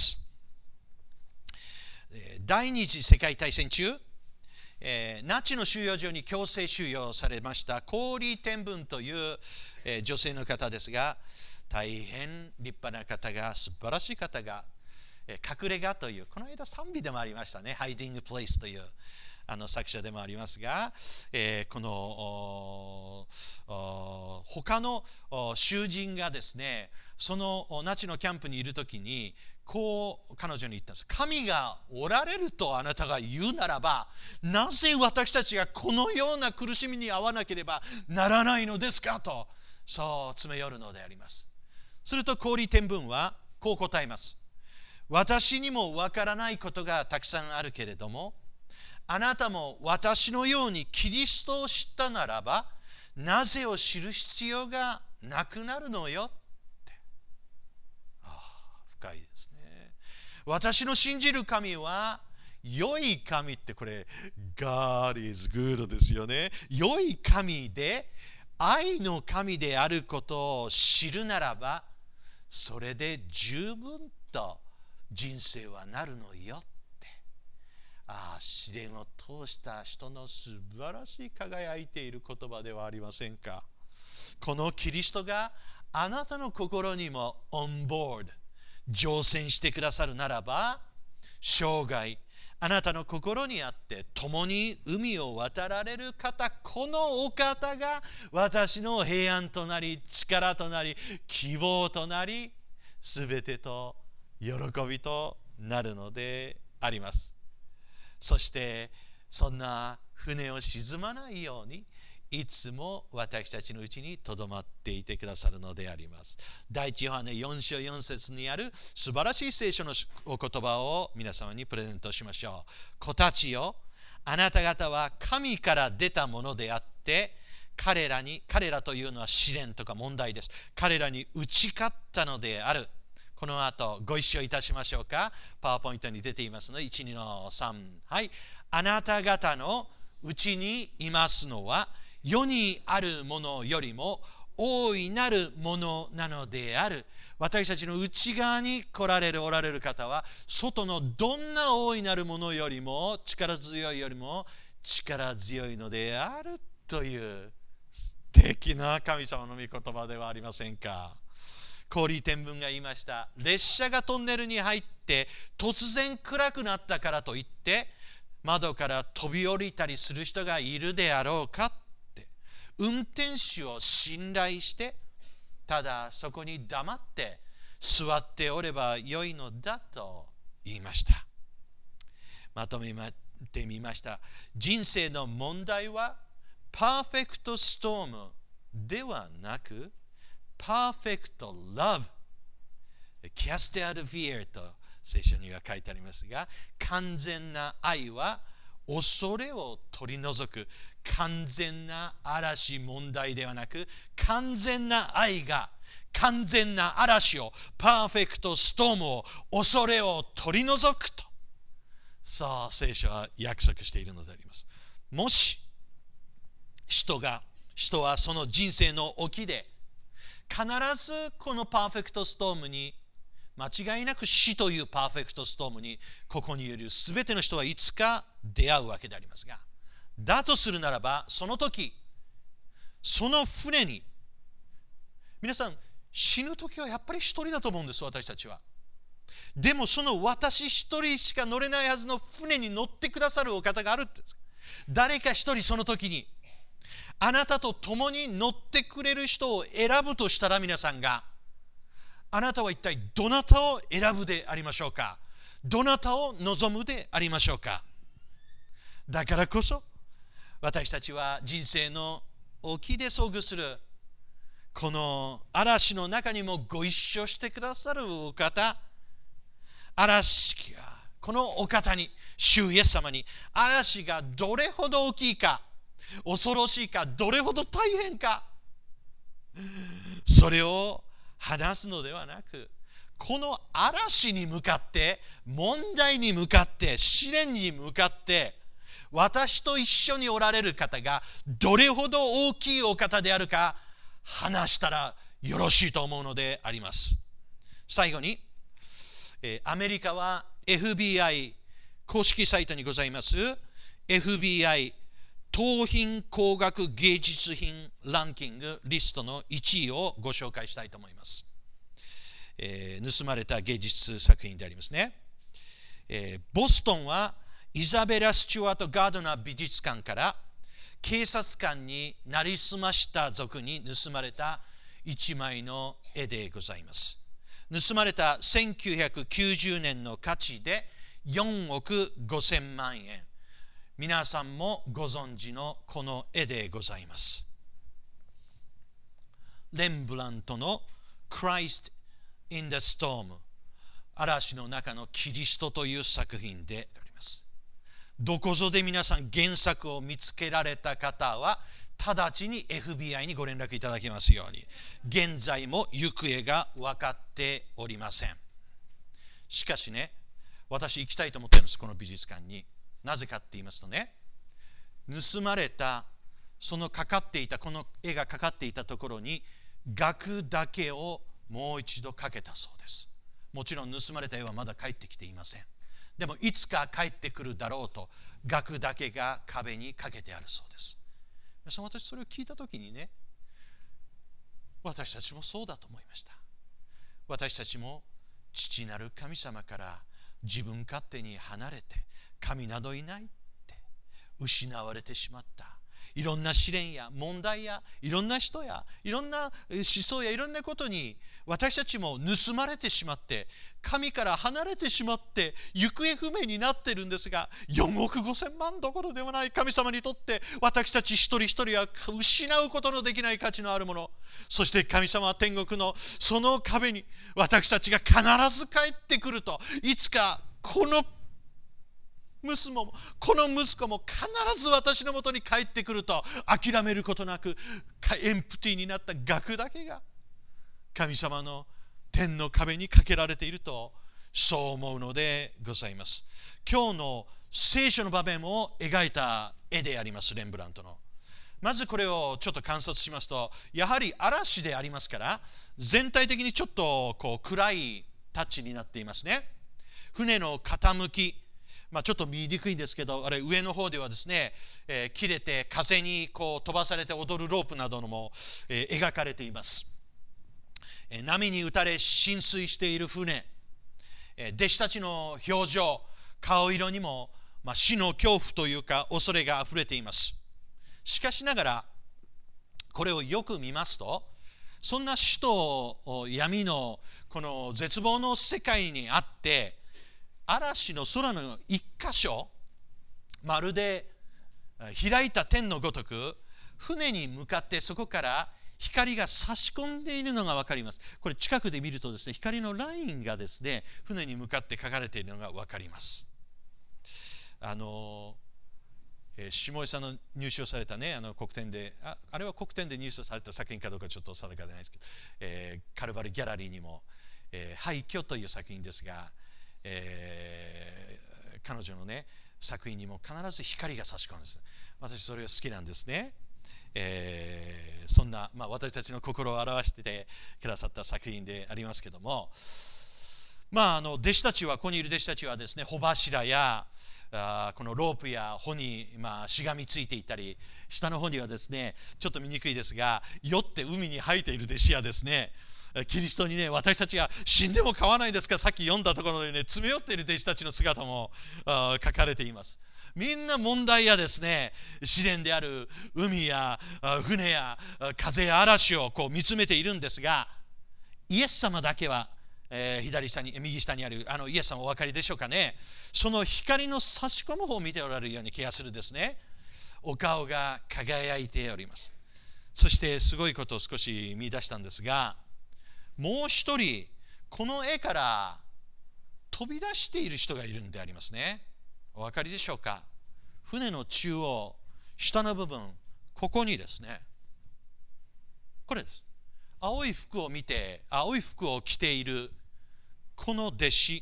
第二次世界大戦中、ナチの収容所に強制収容されましたコーリー・テンブンという、女性の方ですが、大変立派な方が、素晴らしい方が、隠れ家という、この間賛美でもありましたね、ハイディング・プレイスという作者でもありますが、この他の囚人がですね、そのナチのキャンプにいるときに、こう彼女に言ったんです。神がおられるとあなたが言うならば、なぜ私たちがこのような苦しみに遭わなければならないのですかと、そう詰め寄るのであります。するとコーリー・テンブンはこう答えます。私にもわからないことがたくさんあるけれども、あなたも私のようにキリストを知ったならば、なぜを知る必要がなくなるのよって。深いですね。私の信じる神は良い神って、これ God is good ですよね。良い神で愛の神であることを知るならば、それで十分と人生はなるのよって。試練を通した人の素晴らしい輝いている言葉ではありませんか。このキリストがあなたの心にもオンボード、乗船してくださるならば、生涯あなたの心にあって共に海を渡られる方、このお方が私の平安となり、力となり、希望となり、すべてと喜びとなるのであります。そしてそんな船を沈まないように、いつも私たちのうちにとどまっていてくださるのであります。第一ヨハネ4章4節にある素晴らしい聖書のお言葉を皆様にプレゼントしましょう。子たちよ、あなた方は神から出たものであって、彼らというのは試練とか問題です。彼らに打ち勝ったのである。この後ご一緒いたしましょうか。パワーポイントに出ていますので、1、2の3。はい。あなた方のうちにいますのは、世にあるものよりも大いなるものなのである。私たちの内側におられる方は、外のどんな大いなるものよりも力強いのであるという素敵な神様の御言葉ではありませんか。コーリー・テンブンが言いました。列車がトンネルに入って突然暗くなったからといって窓から飛び降りたりする人がいるであろうか。運転手を信頼して、ただそこに黙って座っておればよいのだと言いました。まとめてみました。人生の問題はパーフェクトストームではなく、パーフェクトラブ、cast out fear と聖書には書いてありますが、完全な愛は恐れを取り除く完全な嵐問題ではなく、完全な愛が完全な嵐を、パーフェクトストームを、恐れを取り除くと、さあ聖書は約束しているのであります。もし人はその人生の沖で必ずこのパーフェクトストームに、間違いなく死というパーフェクトストームに、ここにいるすべての人はいつか出会うわけでありますが、だとするならば、その時その船に、皆さん死ぬ時はやっぱり一人だと思うんです、私たちは。でもその私一人しか乗れないはずの船に乗ってくださるお方があるって。誰か一人その時にあなたと共に乗ってくれる人を選ぶとしたら、皆さんが、あなたは一体どなたを選ぶでありましょうか。どなたを望むでありましょうか。だからこそ私たちは人生の沖で遭遇するこの嵐の中にもご一緒してくださるお方、 嵐が、このお方に、主イエス様に、嵐がどれほど大きいか、恐ろしいか、どれほど大変か、それを話すのではなく、この嵐に向かって、問題に向かって、試練に向かって、私と一緒におられる方がどれほど大きいお方であるか話したらよろしいと思うのであります。最後に、アメリカは FBI 公式サイトにございます FBI 盗品高額芸術品ランキングリストの1位をご紹介したいと思います。盗まれた芸術作品でありますね。ボストンはイザベラ・スチュワート・ガードナー美術館から警察官になりすました族に盗まれた一枚の絵でございます。盗まれた1990年の価値で4億5000万円。皆さんもご存知のこの絵でございます。レンブラントの Christ in the Storm、 嵐の中のキリストという作品であります。どこぞで皆さん原作を見つけられた方は直ちに FBI にご連絡いただきますように。現在も行方が分かっておりません。しかしね、私行きたいと思っています、この美術館に。なぜかって言いますとね、盗まれたそのかかっていた、この絵がかかっていたところに額だけをもう一度かけたそうです。もちろん盗まれた絵はまだ帰ってきていません。でもいつか帰ってくるだろうと額だけが壁にかけてあるそうです。私それを聞いたときにね、私たちもそうだと思いました。私たちも父なる神様から自分勝手に離れて、神などいないって失われてしまった。いろんな試練や問題やいろんな人やいろんな思想やいろんなことに私たちも盗まれてしまって、神から離れてしまって行方不明になっているんですが、4億5000万どころではない神様にとって私たち一人一人は失うことのできない価値のあるもの。そして神様は天国のその壁に私たちが必ず帰ってくると、いつかこの息子も必ず私のもとに帰ってくると諦めることなく、エンプティになった額だけが神様の天の壁にかけられていると、そう思うのでございます。今日の聖書の場面を描いた絵であります、レンブラントの。まずこれをちょっと観察しますと、やはり嵐でありますから、全体的にちょっと暗いタッチになっていますね。船の傾き、ちょっと見にくいんですけど、あれ上の方ではですね、切れて風に飛ばされて踊るロープなどのも、描かれています。波に打たれ浸水している船、弟子たちの表情、顔色にも、死の恐怖というか恐れがあふれています。しかしながらこれをよく見ますと、そんな死と闇のこの絶望の世界にあって、嵐の空の一箇所、まるで開いた天のごとく船に向かってそこから光が差し込んでいるのが分かります。これ近くで見るとですね、光のラインがですね、船に向かって書かれているのが分かります。下井さんの入賞されたね、国典で、あれは国典で入賞された作品かどうかちょっと定かでないですけど、カルバルギャラリーにも、廃墟という作品ですが、彼女のね作品にも必ず光が差し込むんです。私それが好きなんですね。そんな、私たちの心を表してくださった作品でありますけども、弟子たちは、ここにいる弟子たちはですね、帆柱やこのロープや帆にしがみついていたり、下の方にはですね、ちょっと見にくいですが、酔って海に吐いている弟子やですね、キリストにね、私たちが死んでも構わないんですか、さっき読んだところでね、詰め寄っている弟子たちの姿も書かれています。みんな問題やですね、試練である海や船や風や嵐を見つめているんですが、イエス様だけは、右下にあるイエス様お分かりでしょうかね。その光の差し込む方を見ておられるように気がするですね。お顔が輝いております。そしてすごいことを少し見出したんですが、もう一人この絵から飛び出している人がいるんでありますね。お分かりでしょうか。船の中央、下の部分、ここにですね、これです。青い服を着ているこの弟子、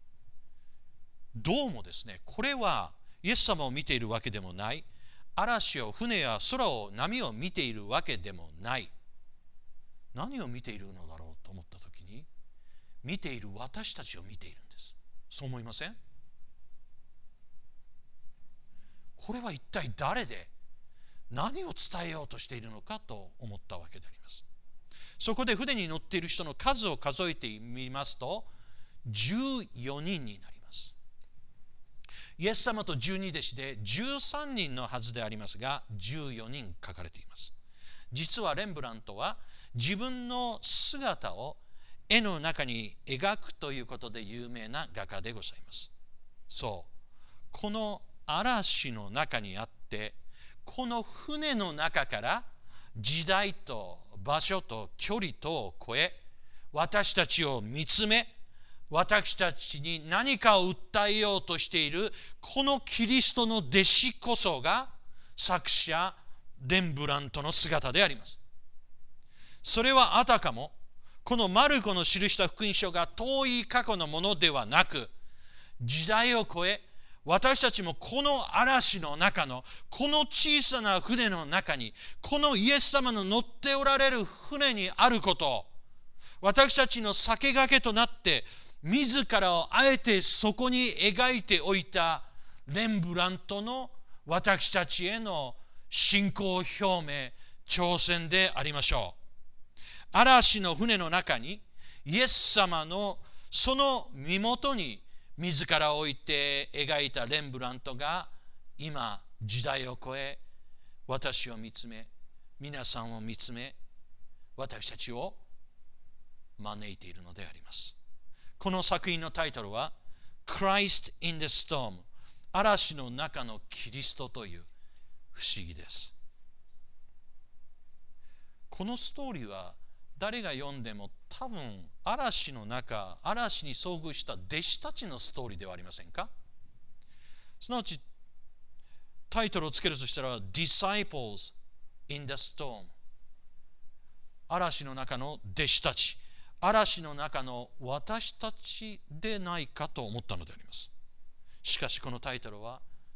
どうもですね、これはイエス様を見ているわけでもない、嵐を、船や空を、波を見ているわけでもない。何を見ているのだろうと思ったときに、見ている私たちを見ているんです。そう思いません？これは一体誰で何を伝えようとしているのかと思ったわけであります。そこで船に乗っている人の数を数えてみますと、14人になります。イエス様と12弟子で13人のはずでありますが、14人書かれています。実はレンブラントは自分の姿を絵の中に描くということで有名な画家でございます。そう、この嵐の中にあって、この船の中から時代と場所と距離とを超え、私たちを見つめ、私たちに何かを訴えようとしているこのキリストの弟子こそが作者レンブラントの姿であります。それはあたかもこのマルコの記した福音書が遠い過去のものではなく、時代を超え、私たちもこの嵐の中のこの小さな船の中に、このイエス様の乗っておられる船にあることを、私たちの先駆けとなって自らをあえてそこに描いておいたレンブラントの私たちへの信仰表明、挑戦でありましょう。嵐の船の中にイエス様のその身元に自らを置いて描いたレンブラントが今時代を超え、私を見つめ、皆さんを見つめ、私たちを招いているのであります。この作品のタイトルは Christ in the Storm、 嵐の中のキリストという不思議です。このストーリーは誰が読んでも多分嵐の中、嵐に遭遇した弟子たちのストーリーではありませんか。すなわちタイトルをつけるとしたら Disciples in the Storm、 嵐の中の弟子たち、嵐の中の私たちでないかと思ったのであります。しかしこのタイトルは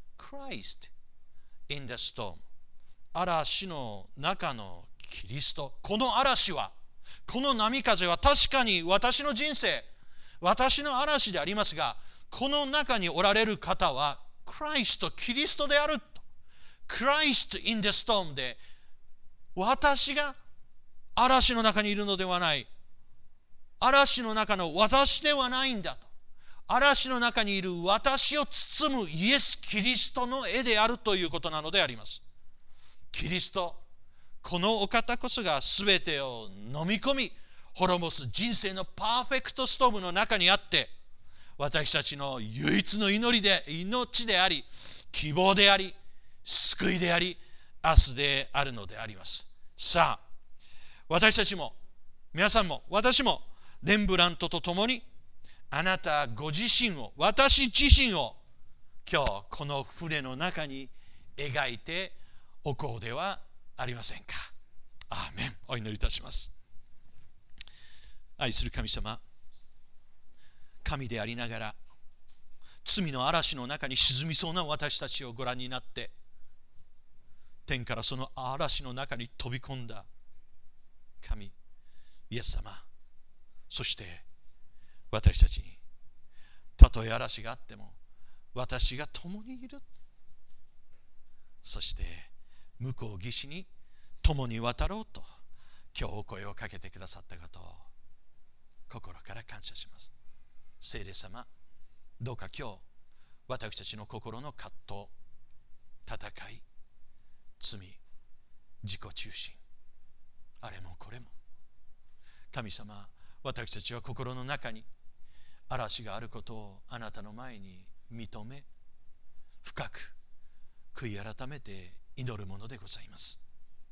Christ in the Storm、 嵐の中のキリスト。この嵐は、この波風は確かに私の人生、私の嵐でありますが、この中におられる方はクライスト、キリストであると。Christ in the Storm で、私が嵐の中にいるのではない、嵐の中の私ではないんだと。嵐の中にいる私を包むイエス・キリストの絵であるということなのであります。キリスト、このお方こそが全てを飲み込み滅ぼす人生のパーフェクトストームの中にあって、私たちの唯一の命であり、希望であり、救いであり、明日であるのであります。さあ、私たちも皆さんも私もレンブラントと共に、あなたご自身を、私自身を今日この船の中に描いておこうではありませんか。アーメン。お祈りいたします。愛する神様、神でありながら罪の嵐の中に沈みそうな私たちをご覧になって、天からその嵐の中に飛び込んだ神イエス様、そして私たちに、たとえ嵐があっても私が共にいる、そして向こう岸に共に渡ろうと今日お声をかけてくださったことを心から感謝します。聖霊様、どうか今日私たちの心の葛藤、戦い、罪、自己中心、あれもこれも、神様、私たちは心の中に嵐があることをあなたの前に認め、深く悔い改めて祈るものでございます。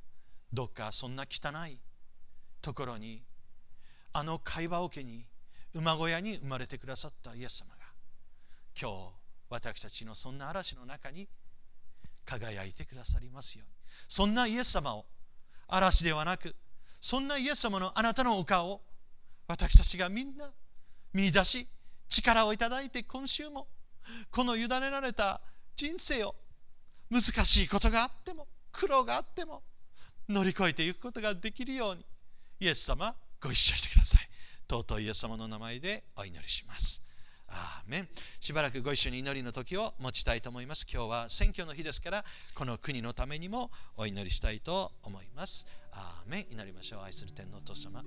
どうかそんな汚いところに、あの会話桶に馬小屋に生まれてくださったイエス様が、今日私たちのそんな嵐の中に輝いてくださりますように。そんなイエス様を、嵐ではなく、そんなイエス様のあなたのお顔を私たちがみんな見出し、力をいただいて、今週もこの委ねられた人生を、難しいことがあっても苦労があっても乗り越えていくことができるように、イエス様ご一緒してください。尊いイエス様の名前でお祈りします。アーメン。しばらくご一緒に祈りの時を持ちたいと思います。今日は選挙の日ですから、この国のためにもお祈りしたいと思います。アーメン。祈りましょう。愛する天のお父様、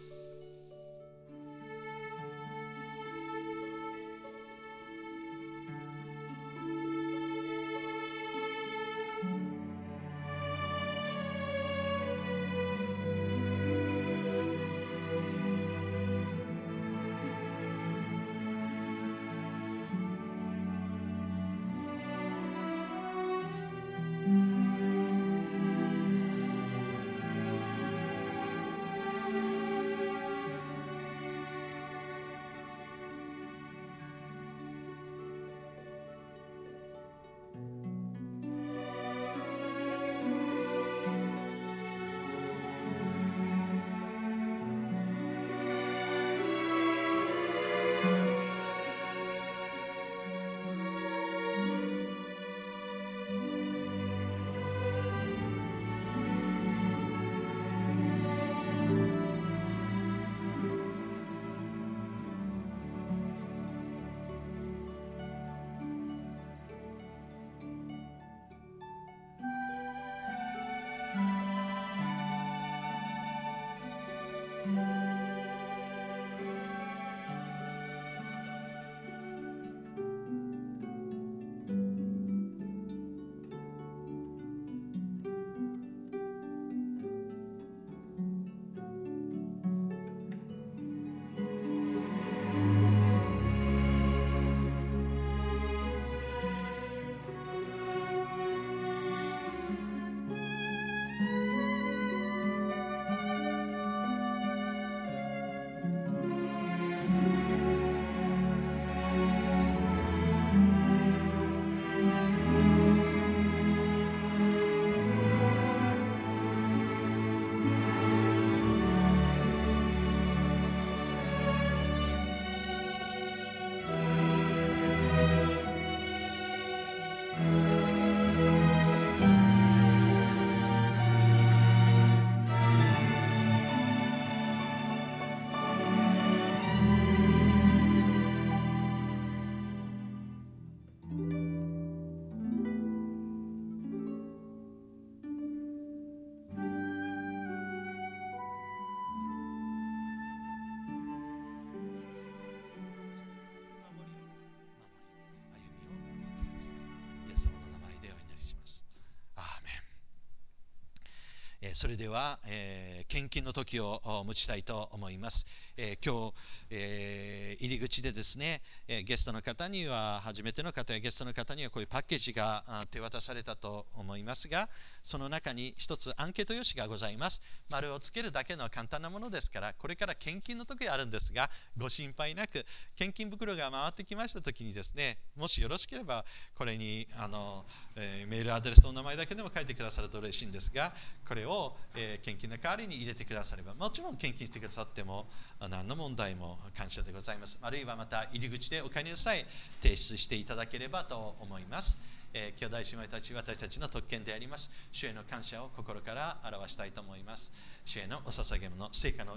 それでは、献金の時を持ちたいと思います。今日、入り口でですね、ゲストの方には、初めての方やゲストの方にはこういうパッケージが手渡されたと思いますが、その中に一つアンケート用紙がございます。丸をつけるだけの簡単なものですから、これから献金の時あるんですが、ご心配なく、献金袋が回ってきました時にですね、もしよろしければこれにメールアドレスとお名前だけでも書いてくださると嬉しいんですが、これを献金の代わりに入れてくだされば、もちろん献金してくださっても何の問題も感謝でございます。あるいはまた入り口でお金さえ提出していただければと思います。兄弟姉妹たち、私たちの特権であります。主への感謝を心から表したいと思います。主へのお捧げ物、聖歌の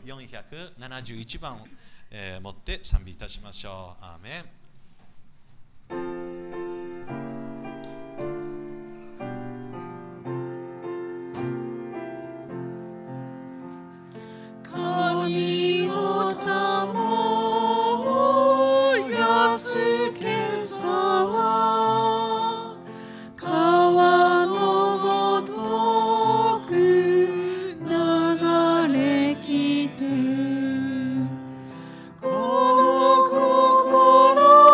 471番を、持って賛美いたしましょう。アーメン。 心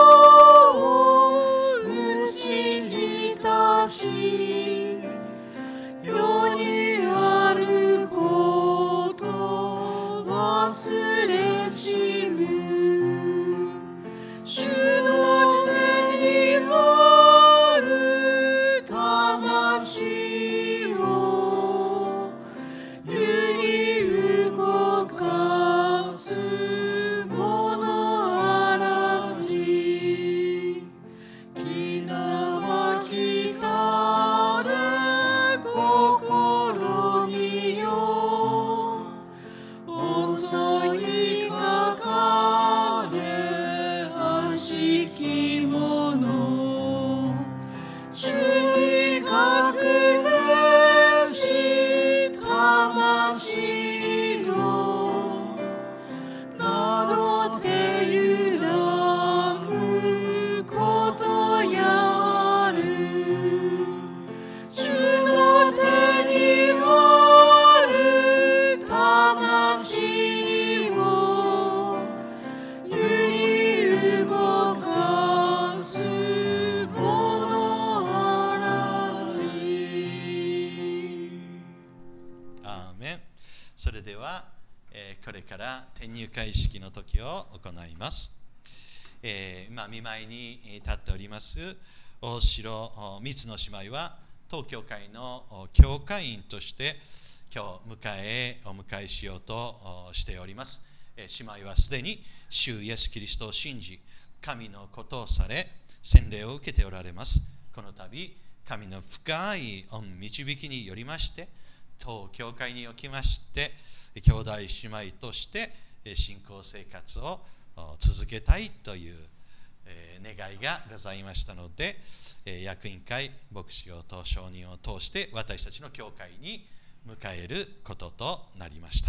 これから転入会式の時を行います。今、見舞いに立っております大城三つの姉妹は、当教会の教会員として今日お迎えしようとしております。姉妹はすでに主イエス・キリストを信じ、神のことをされ、洗礼を受けておられます。この度、神の深い導きによりまして、当教会におきまして、兄弟姉妹として信仰生活を続けたいという願いがございましたので、役員会、牧師をと証人を通して私たちの教会に迎えることとなりました。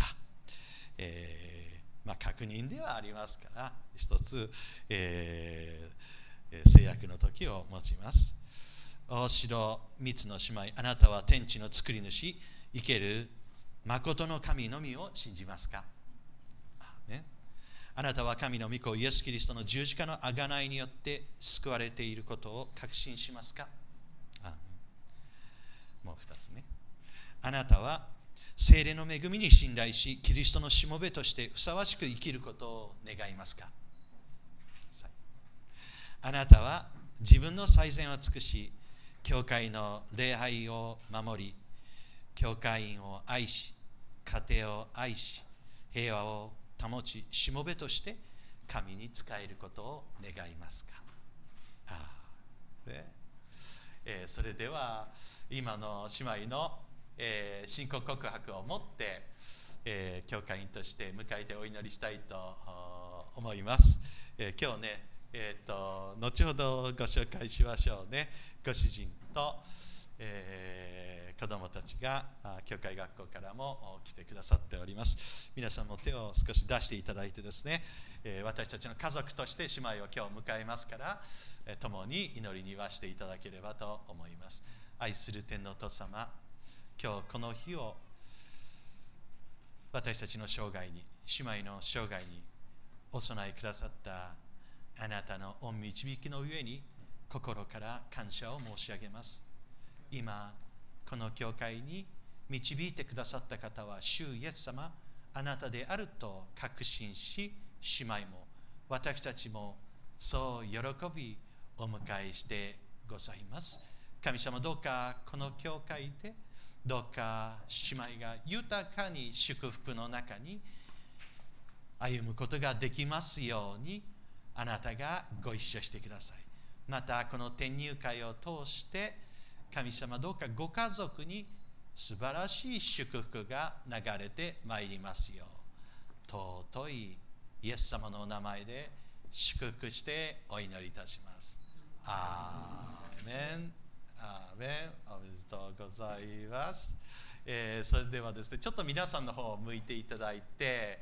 確認ではありますから、一つ、制約の時を持ちます。大城三つの姉妹、あなたは天地の作り主、生ける誠の神のみを信じますか？あなたは神の御子イエス・キリストの十字架の贖いによって救われていることを確信しますか？もう二つね。あなたは聖霊の恵みに信頼し、キリストのしもべとしてふさわしく生きることを願いますか？あなたは自分の最善を尽くし、教会の礼拝を守り、教会員を愛し、家庭を愛し、平和を保ち、しもべとして神に仕えることを願いますか？それでは今の姉妹の、信仰告白を持って、教会員として迎えてお祈りしたいと思います。今日ね、後ほどご紹介しましょうね。ご主人と、子供たちが教会学校からも来てくださっております。皆さんも手を少し出していただいてですね、私たちの家族として姉妹を今日迎えますから、共に祈りにはしていただければと思います。愛する天のお父様、今日この日を私たちの生涯に、姉妹の生涯にお備えくださったあなたの御導きの上に心から感謝を申し上げます。今この教会に導いてくださった方は主イエス様、あなたであると確信し、姉妹も私たちもそう喜びお迎えしてございます。神様、どうかこの教会でどうか姉妹が豊かに祝福の中に歩むことができますように、あなたがご一緒してください。またこの転入会を通して神様、どうかご家族に素晴らしい祝福が流れてまいりますよう、尊いイエス様のお名前で祝福してお祈りいたします。アーメン、アーメン。おめでとうございます。それではですね、ちょっと皆さんの方を向いていただいて、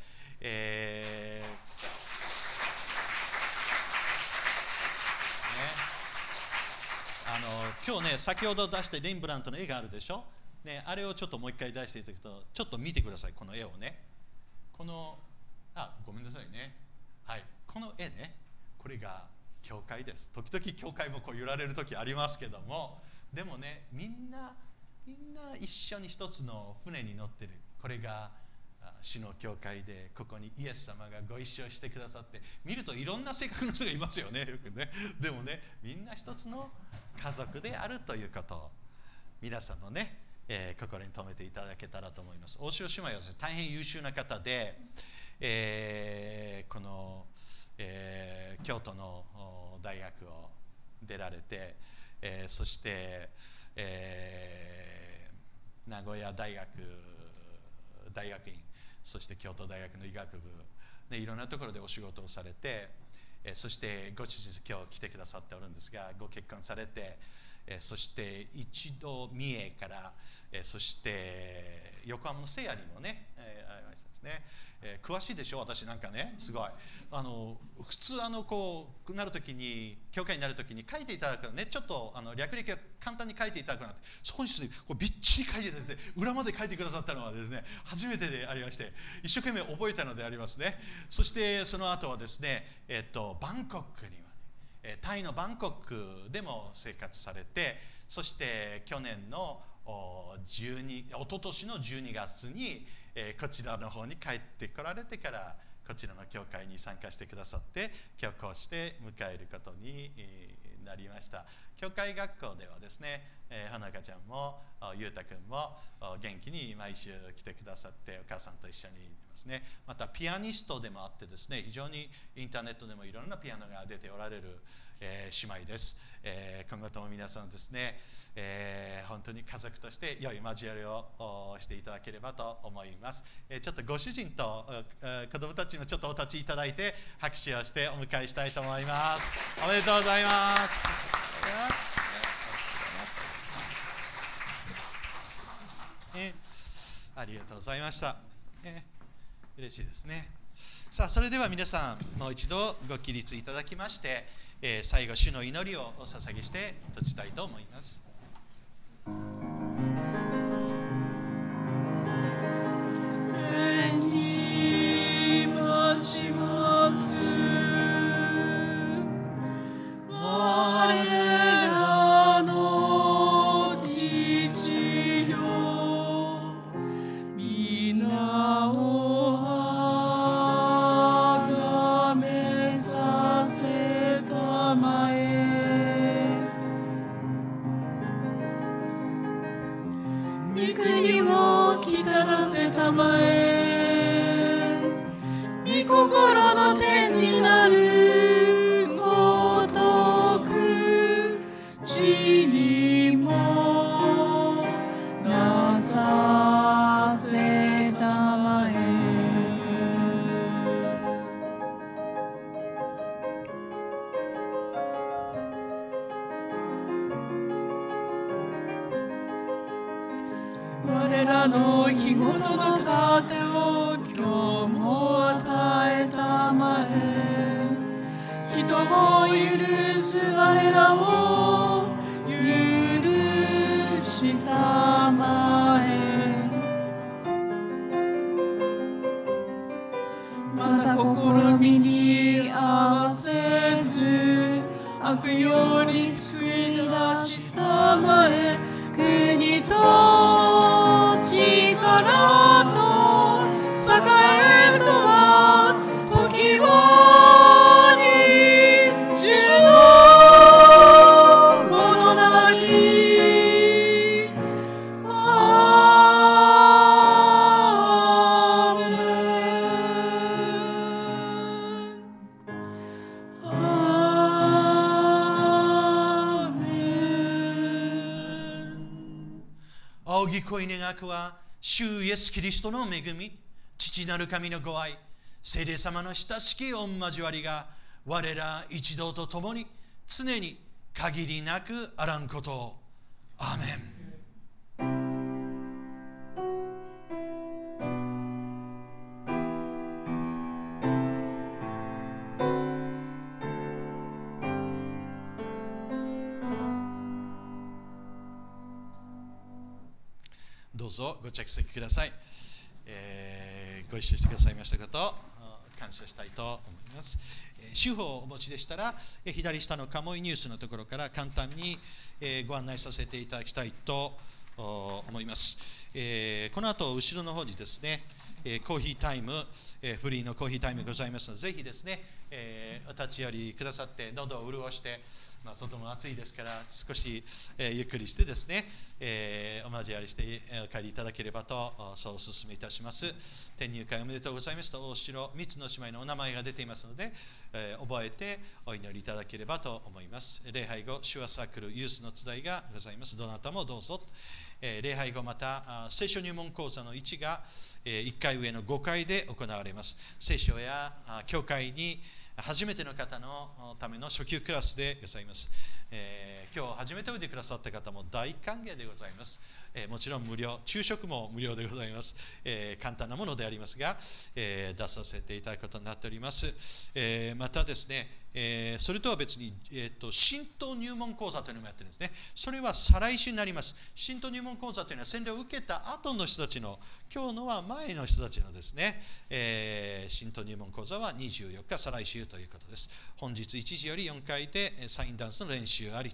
今日ね、先ほど出したレンブラントの絵があるでしょ、ね、あれをちょっともう一回出していただくと、ちょっと見てください、この絵をね。このごめんなさいね、はい、この絵ね、これが教会です。時々教会もこう揺られる時ありますけども、でもね、みんな一緒に一つの船に乗ってる。これが主の教会で、ここにイエス様がご一緒してくださって、見るといろんな性格の人がいますよね、よくね。でもね、みんな一つの家族であるということを皆さんのね、心に留めていただけたらと思います。大城姉妹はですね、大変優秀な方で、この、京都の大学を出られて、そして、名古屋大学院、そして京都大学の医学部、ね、いろんなところでお仕事をされて、そしてご主人今日来てくださっておるんですが、ご結婚されて、そして一度三重から、そして横浜の聖夜にもね、ありましたですね。詳しいでしょ、私なんかね、すごい普通こうなるときに、教会になるときに書いていただくのね、ちょっと略歴を簡単に書いていただくなんて、そこにこうびっちり書いていただいて、裏まで書いてくださったのはですね、初めてでありまして、一生懸命覚えたのでありますね。そしてその後はですね、バンコックには、タイのバンコックでも生活されて、そして去年の一昨年の12月にこちらの方に帰ってこられてからこちらの教会に参加してくださって今日こうして迎えることになりました。教会学校ではですね、花香ちゃんもゆうたくんも元気に毎週来てくださってお母さんと一緒にいますね。またピアニストでもあってですね、非常にインターネットでもいろんなピアノが出ておられる姉妹です。今後とも皆さんですね、本当に家族として良い交わりをしていただければと思います。ちょっとご主人と子供たちもちょっとお立ちいただいて拍手をしてお迎えしたいと思います。おめでとうございます。ありがとうございました。嬉しいですね。さあ、それでは皆さんもう一度ご起立いただきまして、最後主の祈りをお捧げして閉じたいと思います。 天にまします我らの父よ、皆をあがめさせたまえ、御国をきたらせたまえ、御心の天になるごとく地にもなさせたまえ。我らの日ごとの糧を今日も与えたまえ、人を許す我らを許したまえ、また試みに合わせず悪より救い出したまえ、国と力と栄とは時に主のものなり。アーメン。アーメン。 仰ぎ声願くは主イエスキリストの恵み、父なる神のご愛、聖霊様の親しき御交わりが我ら一同と共に常に限りなくあらんことを。アーメン。どうぞご着席ください。ご一緒してくださいましたことを感謝したいと思います。手法をお持ちでしたら、左下のカモイニュースのところから簡単にご案内させていただきたいと思います。この後後ろの方にですね、コーヒータイム、フリーのコーヒータイムございますので、ぜひですね、お立ち寄りくださって喉を潤して、外も暑いですから少し、ゆっくりしてですね、お交わりしてお帰りいただければとそうお勧めいたします。転入会おめでとうございますと大城3つの姉妹のお名前が出ていますので、覚えてお祈りいただければと思います。礼拝後手話サークルユースの集いがございます。どなたもどうぞ。礼拝後また聖書入門講座の1が1階上の5階で行われます。聖書や教会に初めての方のための初級クラスでございます。今日初めておいでくださった方も大歓迎でございます。もちろん無料、昼食も無料でございます。簡単なものでありますが、出させていただくことになっております。またですね、それとは別に、神道入門講座というのもやってるんですね。それは再来週になります。神道入門講座というのは洗礼を受けた後の人たちの、今日のは前の人たちのですね、神道入門講座は24日再来週ということです。本日1時より4回でサインダンスの練習あり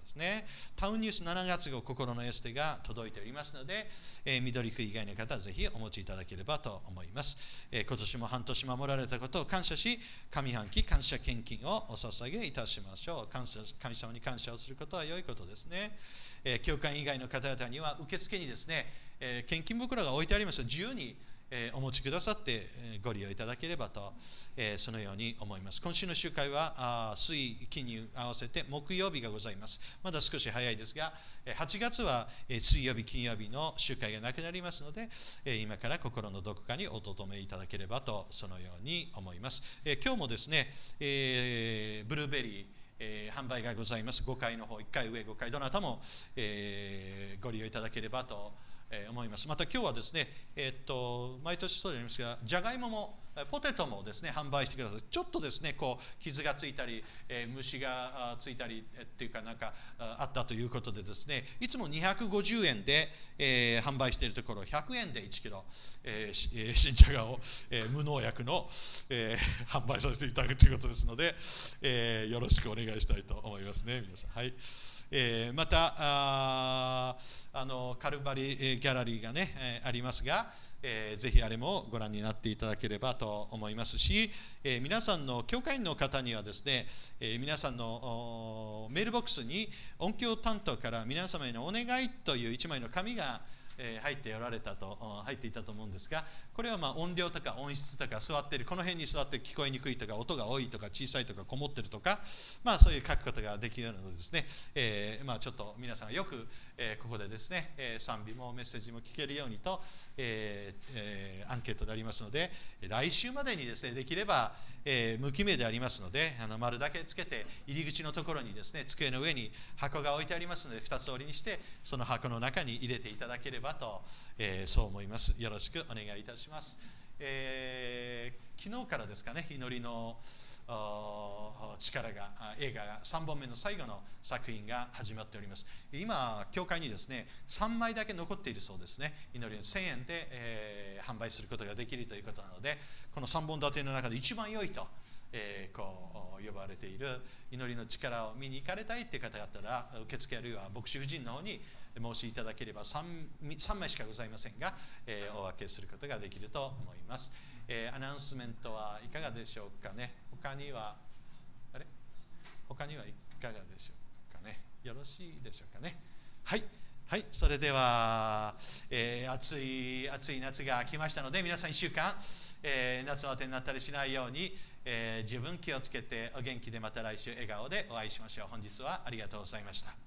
ですね。タウンニュース7月号心のエステが届いておりますので、緑区以外の方はぜひお持ちいただければと思います。今年も半年守られたことを感謝し、上半期感謝献金をお捧げいたしましょう。神様に感謝をすることは良いことですね。教会以外の方々には受付にですね、献金袋が置いてありますので、自由にお持ちくださってご利用いただければと、そのように思います。今週の集会は水金入合わせて木曜日がございます。まだ少し早いですが、8月は水曜日金曜日の集会がなくなりますので、今から心のどこかにお留めいただければと、そのように思います。今日もですね、ブルーベリー販売がございます。5階の方、1階上5階、どなたも、ご利用いただければと思います。また今日はですね、毎年そうでありますが、じゃがいももポテトもですね販売してください。ちょっとですねこう傷がついたり、虫がついたりっていうかなんかあったということでですね、いつも250円で、販売しているところ100円で1キロ、新じゃがを、無農薬の、販売させていただくということですので、よろしくお願いしたいと思いますね、皆さん。はい。またカルバリギャラリーがね、ありますが、ぜひあれもご覧になっていただければと思いますし、皆さんの教会員の方にはですね、皆さんのメールボックスに音響担当から皆様へのお願いという1枚の紙が入っていたと思うんですが、これは音量とか音質とか座っているこの辺に座って聞こえにくいとか音が多いとか小さいとかこもってるとか、そういう書くことができるのでですね、ちょっと皆さんがよく、ここでですね、賛美もメッセージも聞けるようにと、アンケートでありますので、来週までにですねできれば、無記名でありますので丸だけつけて入り口のところにですね机の上に箱が置いてありますので2つ折りにしてその箱の中に入れていただければと、そう思います。よろしくお願いいたします。昨日からですかね、祈りの力が映画が3本目の最後の作品が始まっております。今教会にですね3枚だけ残っているそうですね。祈りの1000円で、販売することができるということなので、この3本立ての中で一番良いと、こう呼ばれている祈りの力を見に行かれたいという方だったら、受付あるいは牧師夫人の方に申しいただければ 3枚しかございませんが、お分けすることができると思います。アナウンスメントはいかがでしょうかね。他にはいかがでしょうかね。よろしいでしょうかね。はい、はい、それでは、暑い夏が来ましたので、皆さん1週間、夏バテになったりしないように、十分気をつけてお元気でまた来週笑顔でお会いしましょう。本日はありがとうございました。